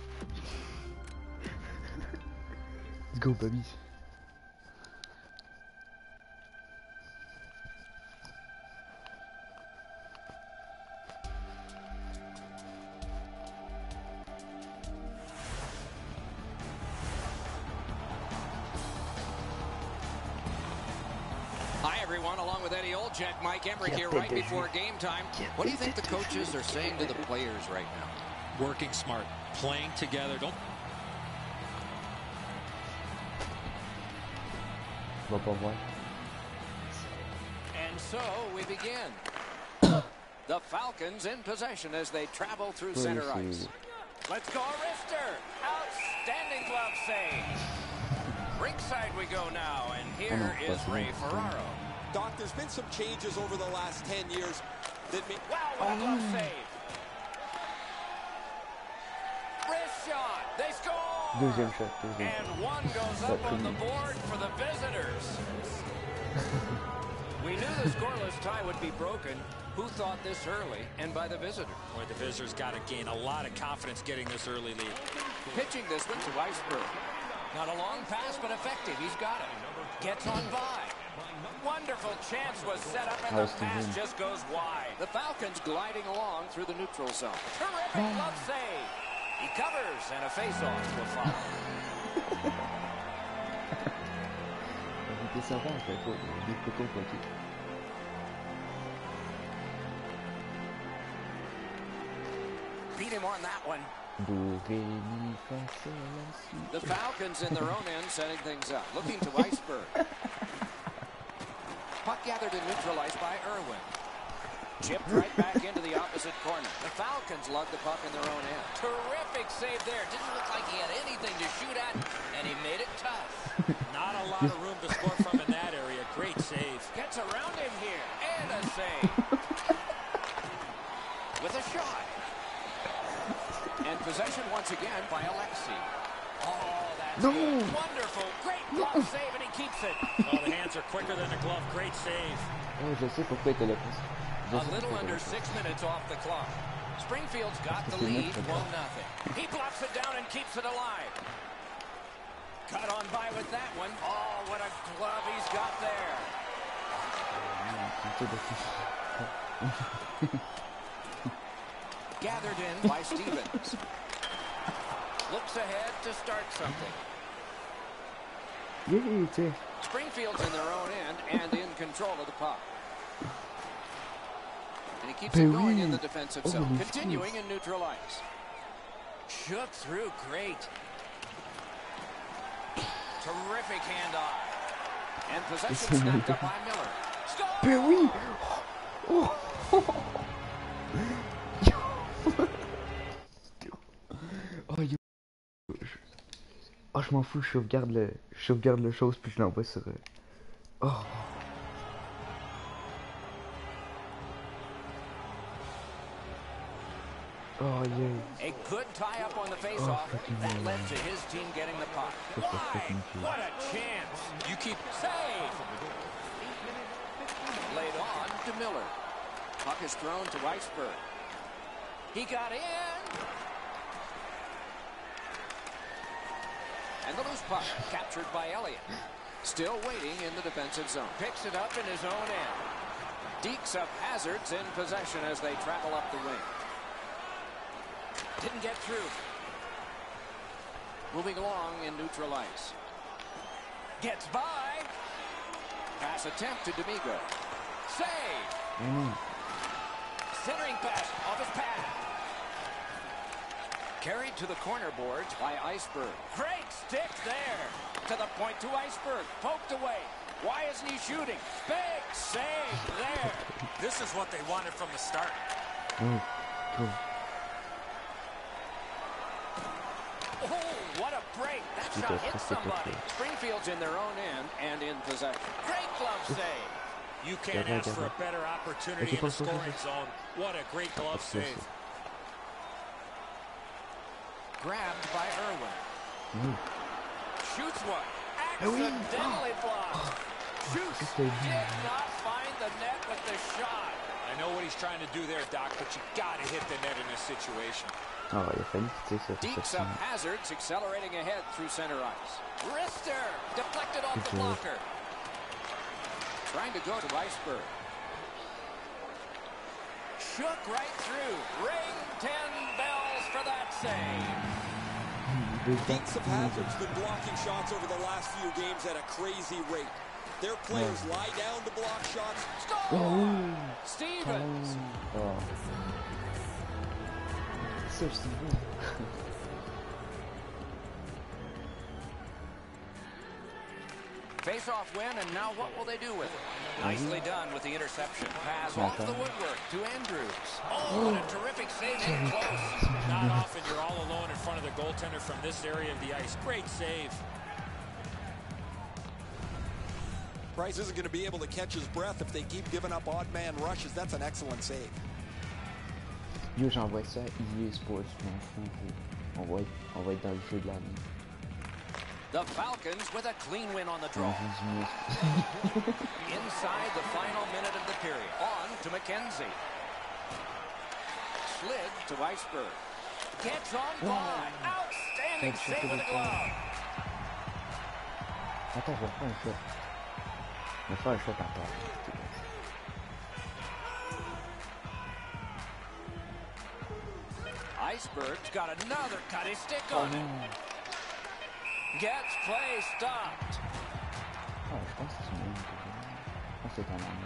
Let's go, baby. Along with Eddie Olczyk, Mike Emmerich here right before game time. What do you think the coaches are saying to the players right now? Working smart, playing together. Don't. And so we begin. The Falcons in possession as they travel through center ice. Let's go, Rister. Outstanding glove save. Ringside we go now, and here is Ray Ferraro. Doc, there's been some changes over the last 10 years that mean... Wow, what a glove save. Wrist shot. They score. And one goes up on the board for the visitors. We knew the scoreless tie would be broken. Who thought this early and by the visitor? Boy, the visitors got to gain a lot of confidence getting this early lead. Pitching this one to Iceberg. Not a long pass, but effective. He's got it. Gets on by. Wonderful chance was set up, and the pass just goes wide. The Falcons gliding along through the neutral zone. Terrific glove save. He covers, and a face-off will follow. Beat him on that one. The Falcons in their own end setting things up. Looking to Iceberg. Puck gathered and neutralized by Irwin. Chipped right back into the opposite corner. The Falcons lug the puck in their own end. Terrific save there. Didn't look like he had anything to shoot at, and he made it tough. Not a lot of room to score from in that area. Great save. Gets around him here, and a save. with a shot. And possession once again by Alexi. Oh, that's wonderful. Great glove save, and he keeps it. Oh, the hands are quicker than a glove. Great save. Oh, je sais pourquoi il te l'a pris. A little under 6 minutes off the clock. Springfield's got the lead, 1-0. He bluffs it down and keeps it alive. Cut on by with that one. Oh, what a glove he's got there. Gathered in by Stevens. Looks ahead to start something. Springfield's in their own end and in control of the puck. And he keeps it going in the defensive zone, continuing in neutral ice. Shook through, great. Terrific handoff. And possession snapped up by Miller. Score! Oh, je m'en fous, je sauvegarde le chose puis je l'envoie sur... Oh. Oh, yeah. A good tie-up on the face-off. That led to his team getting the puck. Why? What a chance. You keep safe. Laid on to Miller. Puck is thrown to Weisberg. He got in. And the loose puck captured by Elliott. Still waiting in the defensive zone. Picks it up in his own end. Dekes up Hazard's in possession as they travel up the wing. Didn't get through. Moving along in neutral ice. Gets by. Pass attempt to D'Amigo. Save. Centering pass off his pad. Carried to the corner boards by Iceberg. Great stick there. To the point to Iceberg. Poked away. Why isn't he shooting? Big save there. This is what they wanted from the start. Oh, what a break. That shot hit somebody. Springfield's in their own end and in possession. Great glove save. You can't ask for a better opportunity in the scoring zone. What a great glove save. Grabbed by Irwin. Shoots one. Accidentally blocked. Shoots. Did not find the net with the shot. I know what he's trying to do there, Doc, but you got to hit the net in this situation. Oh, il a fallu quitter ça. Dekes up Hazard's accelerating ahead through center ice. Wrister deflected off the blocker. Trying to go to Weisberg. Shook right through. Ring 10 bells for that save. Dekes of Hazard's been blocking shots over the last few games at a crazy rate. Their players lie down to block shots. Score! Stevens. Face-off win, and now what will they do with it? Nicely done with the interception. Pass off the woodwork to Andrews. Oh, what a terrific save in close. Not often you're all alone in front of the goaltender from this area of the ice. Great save. Price isn't going to be able to catch his breath if they keep giving up odd man rushes. That's an excellent save. Yo, j'envoie ça EA Sports, je m'en fous. On va être dans le jeu de l'année. The Falcons with a clean win on the draw. Inside the final minute of the period. On to McKenzie. Slid to Weisberg. Gets on by. Outstanding save with the glove. Attends, je vais faire un shot. Je vais faire un shot encore. Iceberg's got another cutty stick on it. Gets play stopped. Oh, je pense que c'est une je pense que c'est un homme.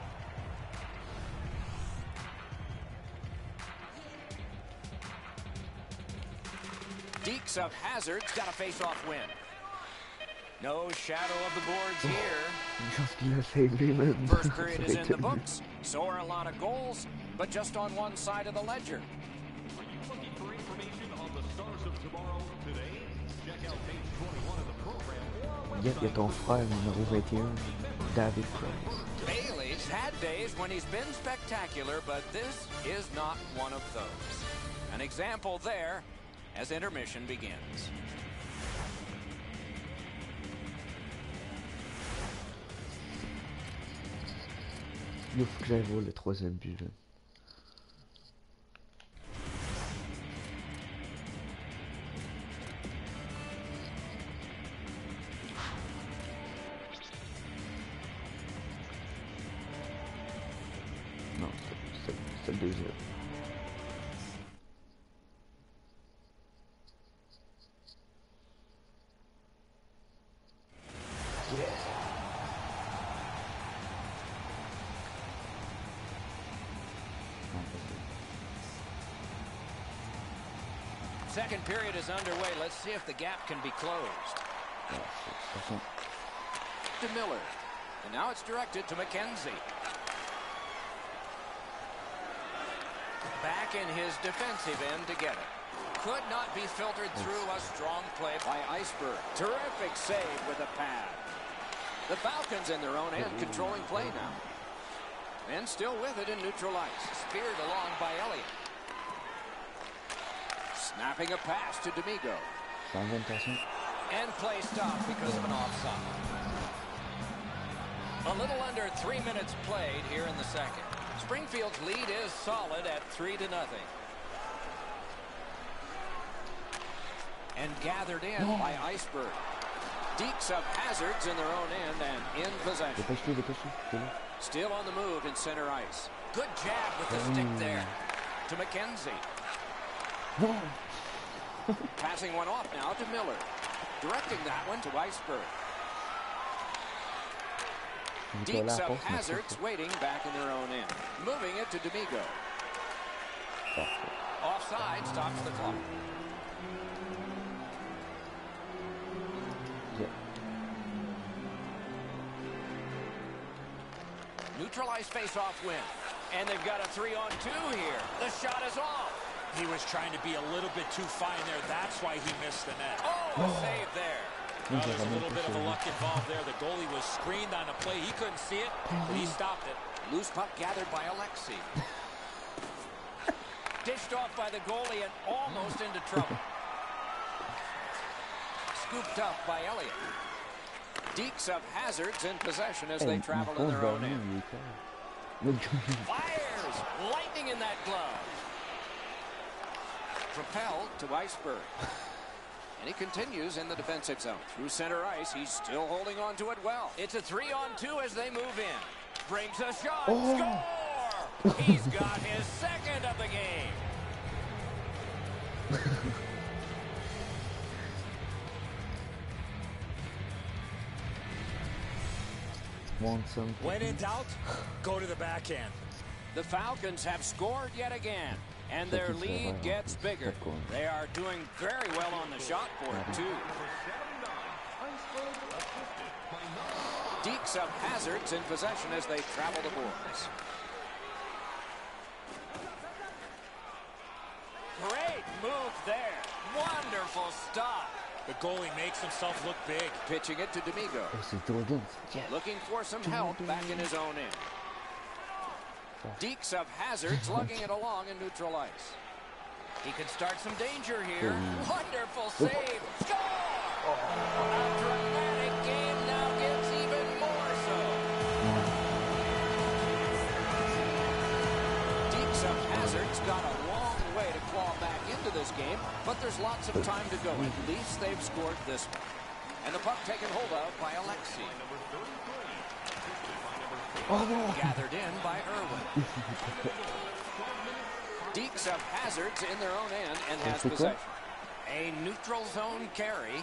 Dekes of Hazard's got a face-off win. No shadow of the boards here. First period is in the books. So are a lot of goals, but just on one side of the ledger. Are you looking for information on the stars of tomorrow today? Check out page 21 of the program. Il y a ton frère numéro 21, David Price. Bailey's had days when he's been spectacular, but this is not one of those. An example there as intermission begins. Il faut que j'aille voir le troisième but là. Non, c'est le deuxième. Second period is underway. Let's see if the gap can be closed. To Miller. And now it's directed to McKenzie. Back in his defensive end to get it. Could not be filtered through. A strong play by Iceberg. Terrific save with a pad. The Falcons in their own end controlling play now. And still with it in neutral ice. Speared along by Elliott. Snapping a pass to D'Amigo. And play stopped because of an offside. A little under 3 minutes played here in the second. Springfield's lead is solid at 3-0. And gathered in by Iceberg. Dekes up hazards in their own end and in possession. Still on the move in center ice. Good jab with the stick there. To McKenzie. Passing one off now to Miller. Directing that one to Iceberg. Dekes up hazards waiting back in their own end. Moving it to D'Amigo. Offside stops the clock. Neutralized face-off win. And they've got a 3-on-2 here. The shot is off. He was trying to be a little bit too fine there. That's why he missed the net. Oh, save there. Well, there's a little bit of a luck involved there. The goalie was screened on a play. He couldn't see it, but he stopped it. Loose puck gathered by Alexei. Dished off by the goalie and almost into trouble. Scooped up by Elliott. Dekes up hazards in possession as they travel in their own end. Fires! Lightning in that glove. Propelled to Iceberg. And he continues in the defensive zone. Through center ice, he's still holding on to it well. It's a 3-on-2 as they move in. Brings a shot. Score! He's got his second of the game. When in doubt, go to the backhand. The Falcons have scored yet again. And their lead gets bigger. They are doing very well on the shot board, too. Dekes up hazards in possession as they travel the boards. Great move there. Wonderful stop. The goalie makes himself look big. Pitching it to D'Amigo. Looking for some help back in his own end. Dekes up hazards, lugging it along in neutral ice. He could start some danger here. Wonderful save. Score! A dramatic game now gets even more so. Dekes up hazards got a long way to claw back into this game, but there's lots of time to go. At least they've scored this one. And the puck taken hold of by Alexei. Gathered in by Irwin. Dekes up hazards in their own end and has possession. A neutral zone carry.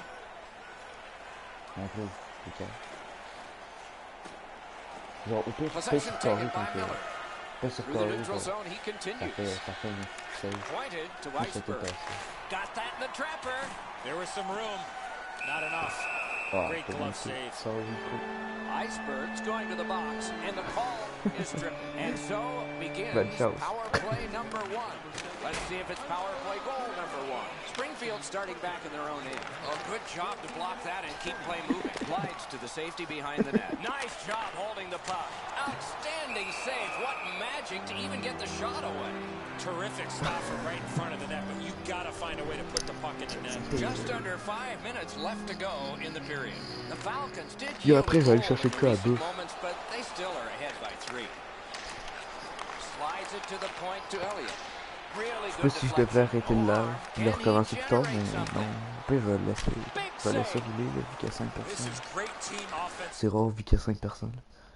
Possession taken by Miller. Through the neutral zone, he continues. Pointed to Iceberg. Got that in the trapper. There was some room. Not enough. Great glove save. Iceberg's going to the box, and the call is tripped. And so begins power play number 1. Let's see if it's power play goal number 1. Springfield starting back in their own end. Oh, good job to block that and keep play moving. Slides to the safety behind the net. Nice job holding the puck. Outstanding save. What magic to even get the shot away. Terrific stopper right in front of the net, but you got to find a way to put the puck in the net. Just under 5 minutes left to go in the period. The Falcons did Et après, il va aller chercher que à deux. moments, but they still are ahead by 3. Slides it to the point to Elliott. Really Je sais pas si je devrais arrêter le live et le recommencer plus tard, mais non. Après, je vais le laisser. Je vais laisser rouler vu qu'il y a 5 personnes. C'est rare vu qu'il y a 5 personnes.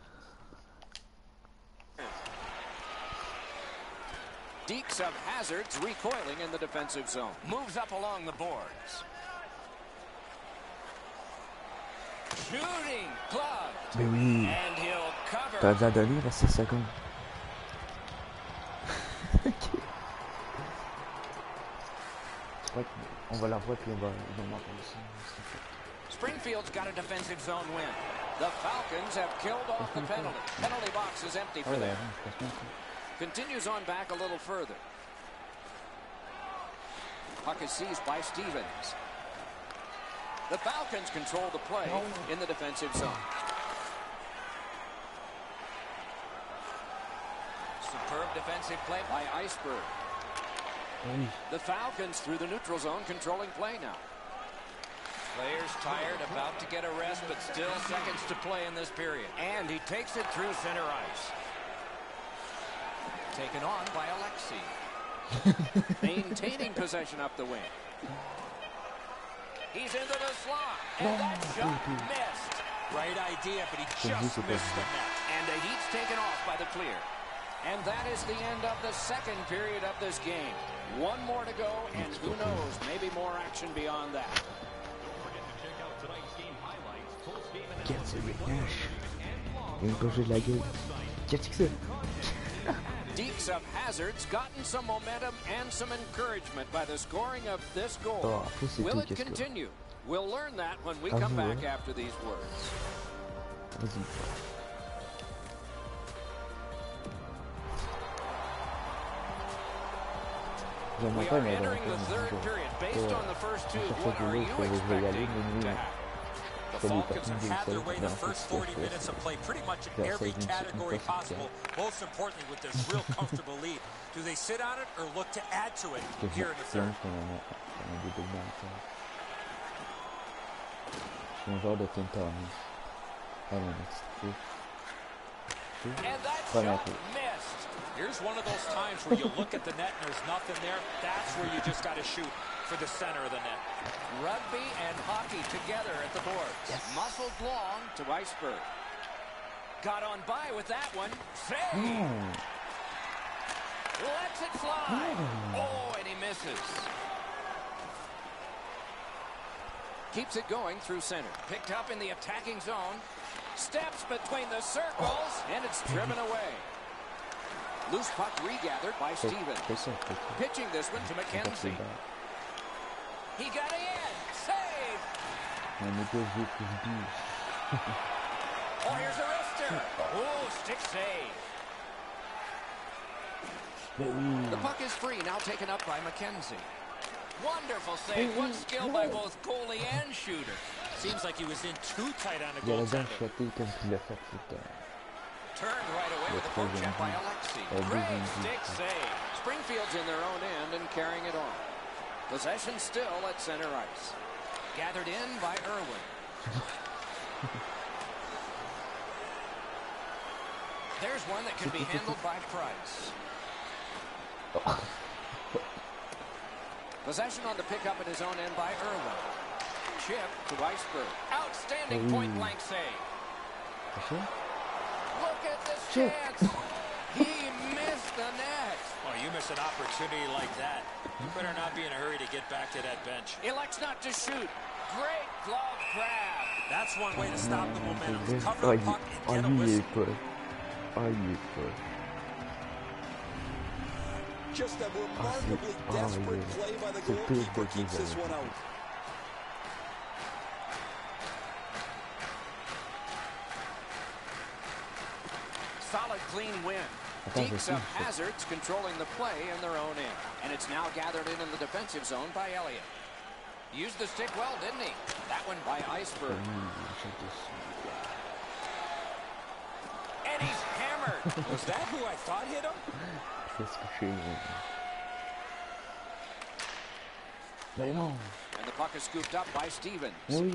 Deeks of hazards recoiling in the defensive zone. Moves up along the boards. Shooting glove. Mais oui. And he'll cover. T'as déjà donné, il reste 6 secondes. Ok. On va la voir puis ils vont m'entendre aussi. Springfield's got a defensive zone win. The Falcons have killed off the penalty. Penalty box is empty for them. Continues on back a little further. Puck is seized by Stevens. The Falcons control the play in the defensive zone. Superb defensive play by Iceberg. The Falcons through the neutral zone controlling play now. Players tired, about to get a rest, but still seconds to play in this period. And he takes it through center ice. Taken on by Alexei. Maintaining possession up the wing. He's into the slot. And that shot missed. Right idea, but he just missed the net. And the heat's taken off by the clear. And that is the end of the second period of this game. One more to go, and who knows, maybe more action beyond that. Regarde, c'est Nash. Il vient de gorger de la gueule. Qu'est-ce que c'est? Deeks of hazards gotten some momentum and some encouragement by the scoring of this goal. Oh, will it continue? We'll learn that when we come back after these words. We are entering the third period. Based on the first two, what are you expecting to have? The Falcons have had their way the first 40 minutes of play pretty much in every category possible, most importantly with this real comfortable lead. Do they sit on it or look to add to it here in the third? And that shot missed. Here's one of those times where you look at the net and there's nothing there. That's where you just got to shoot for the center of the net. Rugby and hockey together at the boards. Yes. Muscled long to Iceberg. Got on by with that one. Save! Lets it fly. Oh, and he misses. Keeps it going through center. Picked up in the attacking zone. Steps between the circles, and it's driven away. Loose puck regathered by Stevens. Pitching this one to McKenzie. He got it in. Save. Oh, here's a wrister. Oh, stick save. The puck is free, now taken up by McKenzie. Wonderful save. What skill by both goalie and shooter. Seems like he was in too tight on the goaltender. Turned right away with a poke check by Alexei. Great stick save. Springfield's in their own end and carrying it on. Possession still at center ice. Gathered in by Irwin. There's one that can be handled by Price. Possession on the pickup at his own end by Irwin. Chip to Iceberg. Outstanding point-blank save. Look at this chance. He missed the net. Oh, you miss an opportunity like that. You better not be in a hurry to get back to that bench. Elects not to shoot. Great glove grab. That's one way to stop the momentum. Cover the puck and get a whistle. Just a remarkably desperate play by the goalkeeper keeps this one out. Solid, clean win. Dekes up hazards, controlling the play in their own end. And it's now gathered in the defensive zone by Elliott. Used the stick well, didn't he? That one by Iceberg. And he's hammered. Was that who I thought hit him? And the puck is scooped up by Stevens.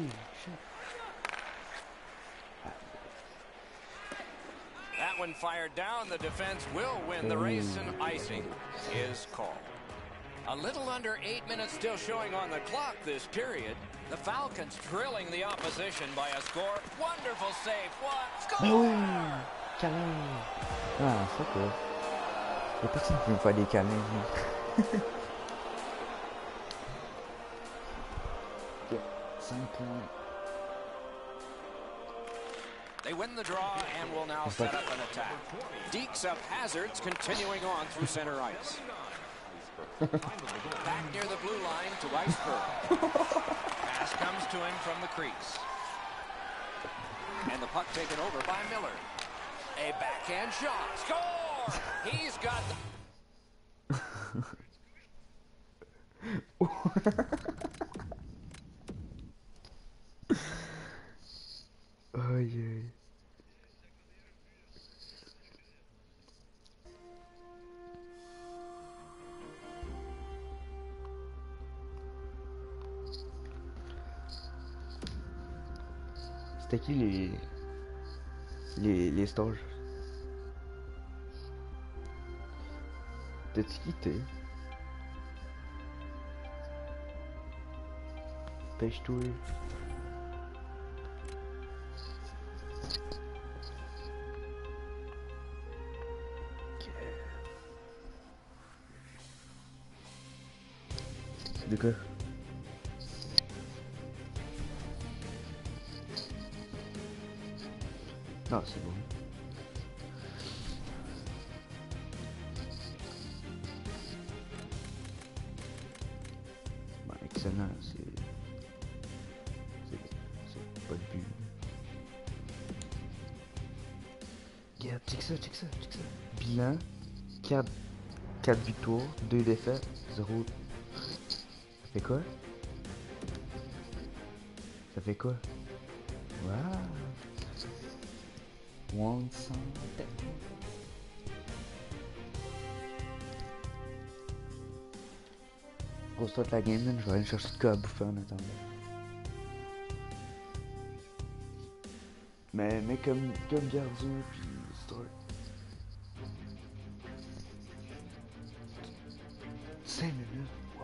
That one fired down. The defense will win the race, and icing is called. A little under 8 minutes still showing on the clock this period. The Falcons drilling the opposition by a score. Wonderful save. What? Score! Ah, ça peut. Il y a personne qui me fait des câlins. Ok, 5 points. They win the draw and will now set up an attack. Dekes up hazards, continuing on through center ice. Back near the blue line to Iceberg. Pass comes to him from the crease. And the puck taken over by Miller. A backhand shot. Score! He's got Aïe. C'était qui les stages? T'as-tu quitté? Pêche-toi. De quoi? Ah, c'est bon. Bah, excellent, c'est pas le but. Regarde, check ça. Bilan, 4 victoires, 2 défaites, 0. Ça fait quoi? Waouh! 100. Grosse la game, je vais aller chercher de quoi à bouffer en attendant. Mais comme gardien, puis start. 5 minutes, wow!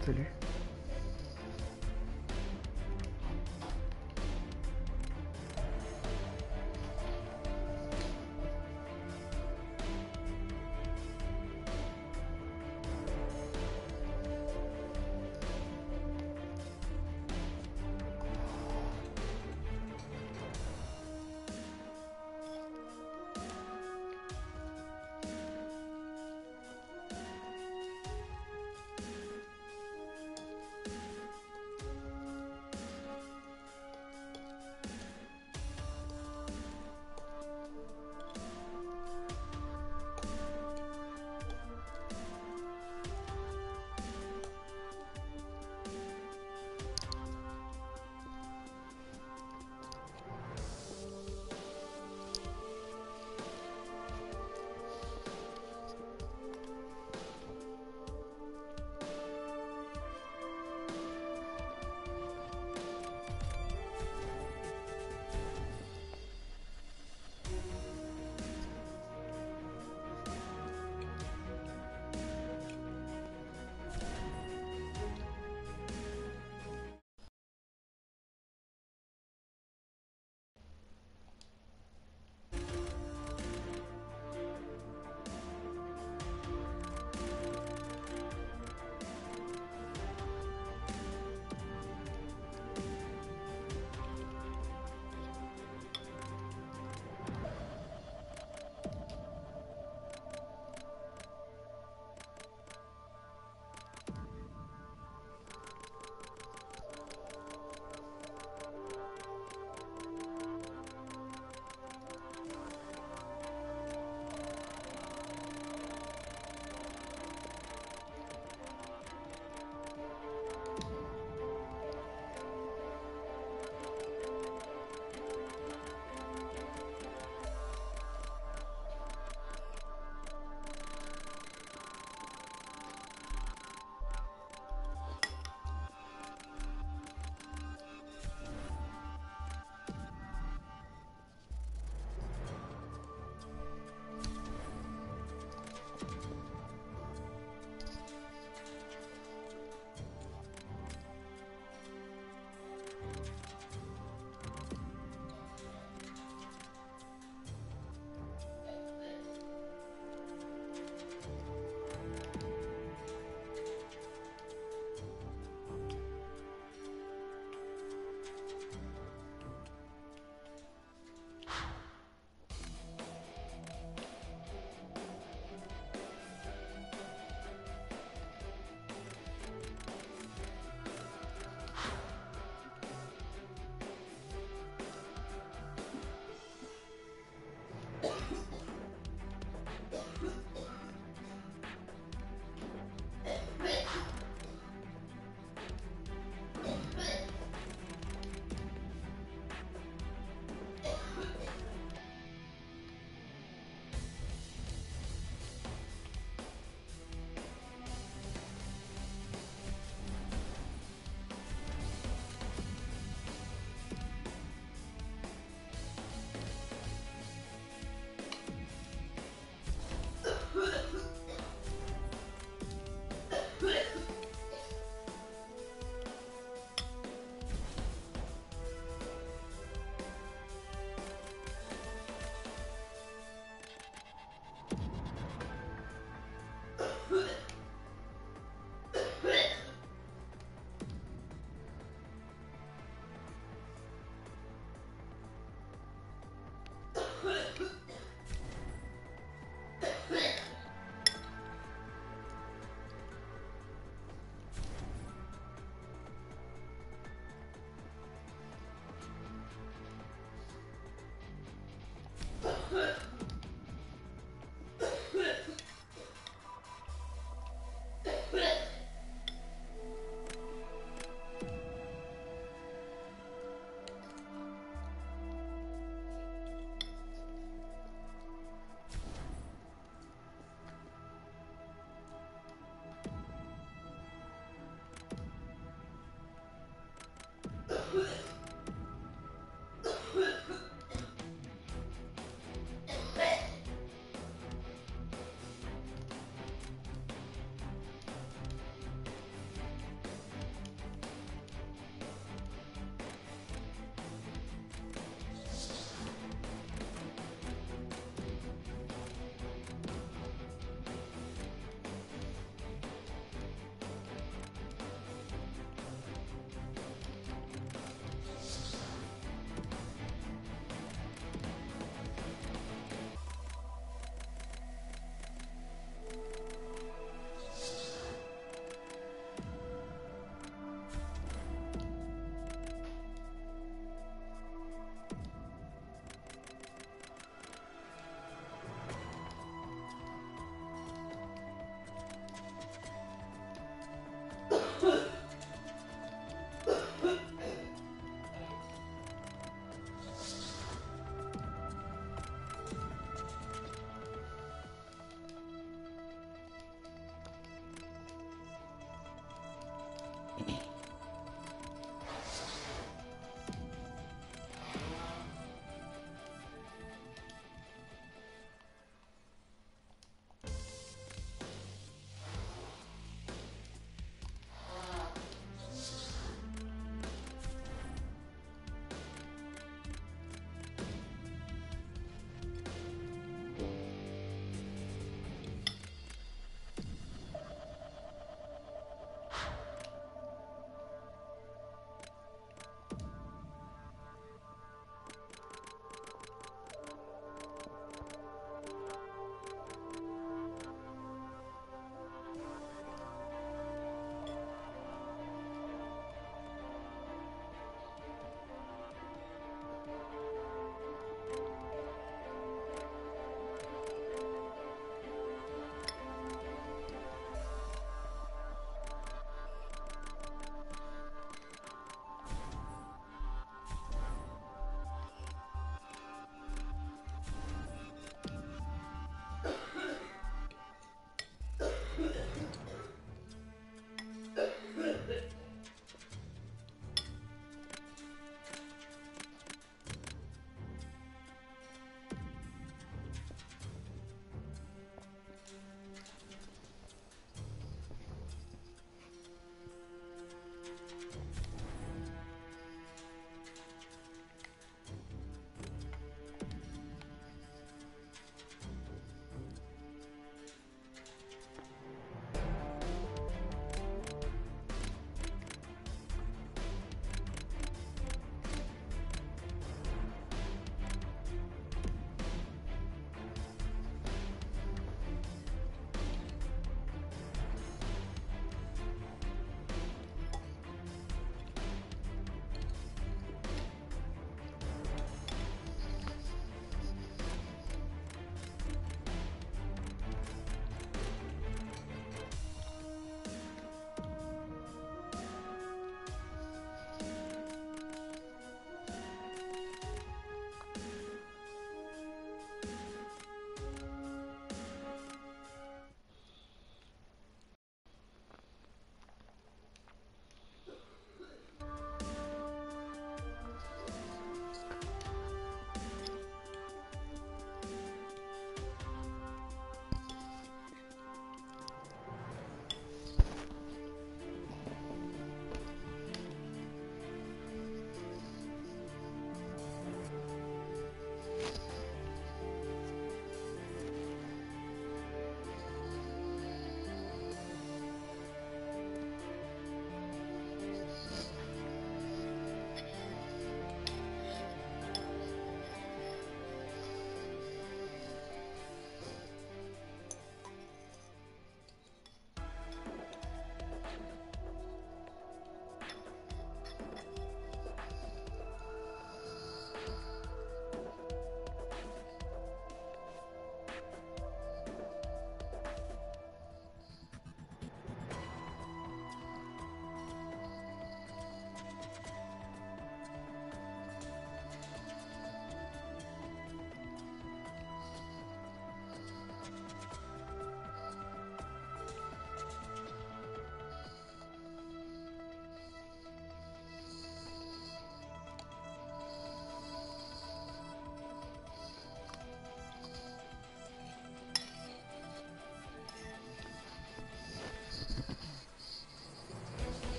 Salut.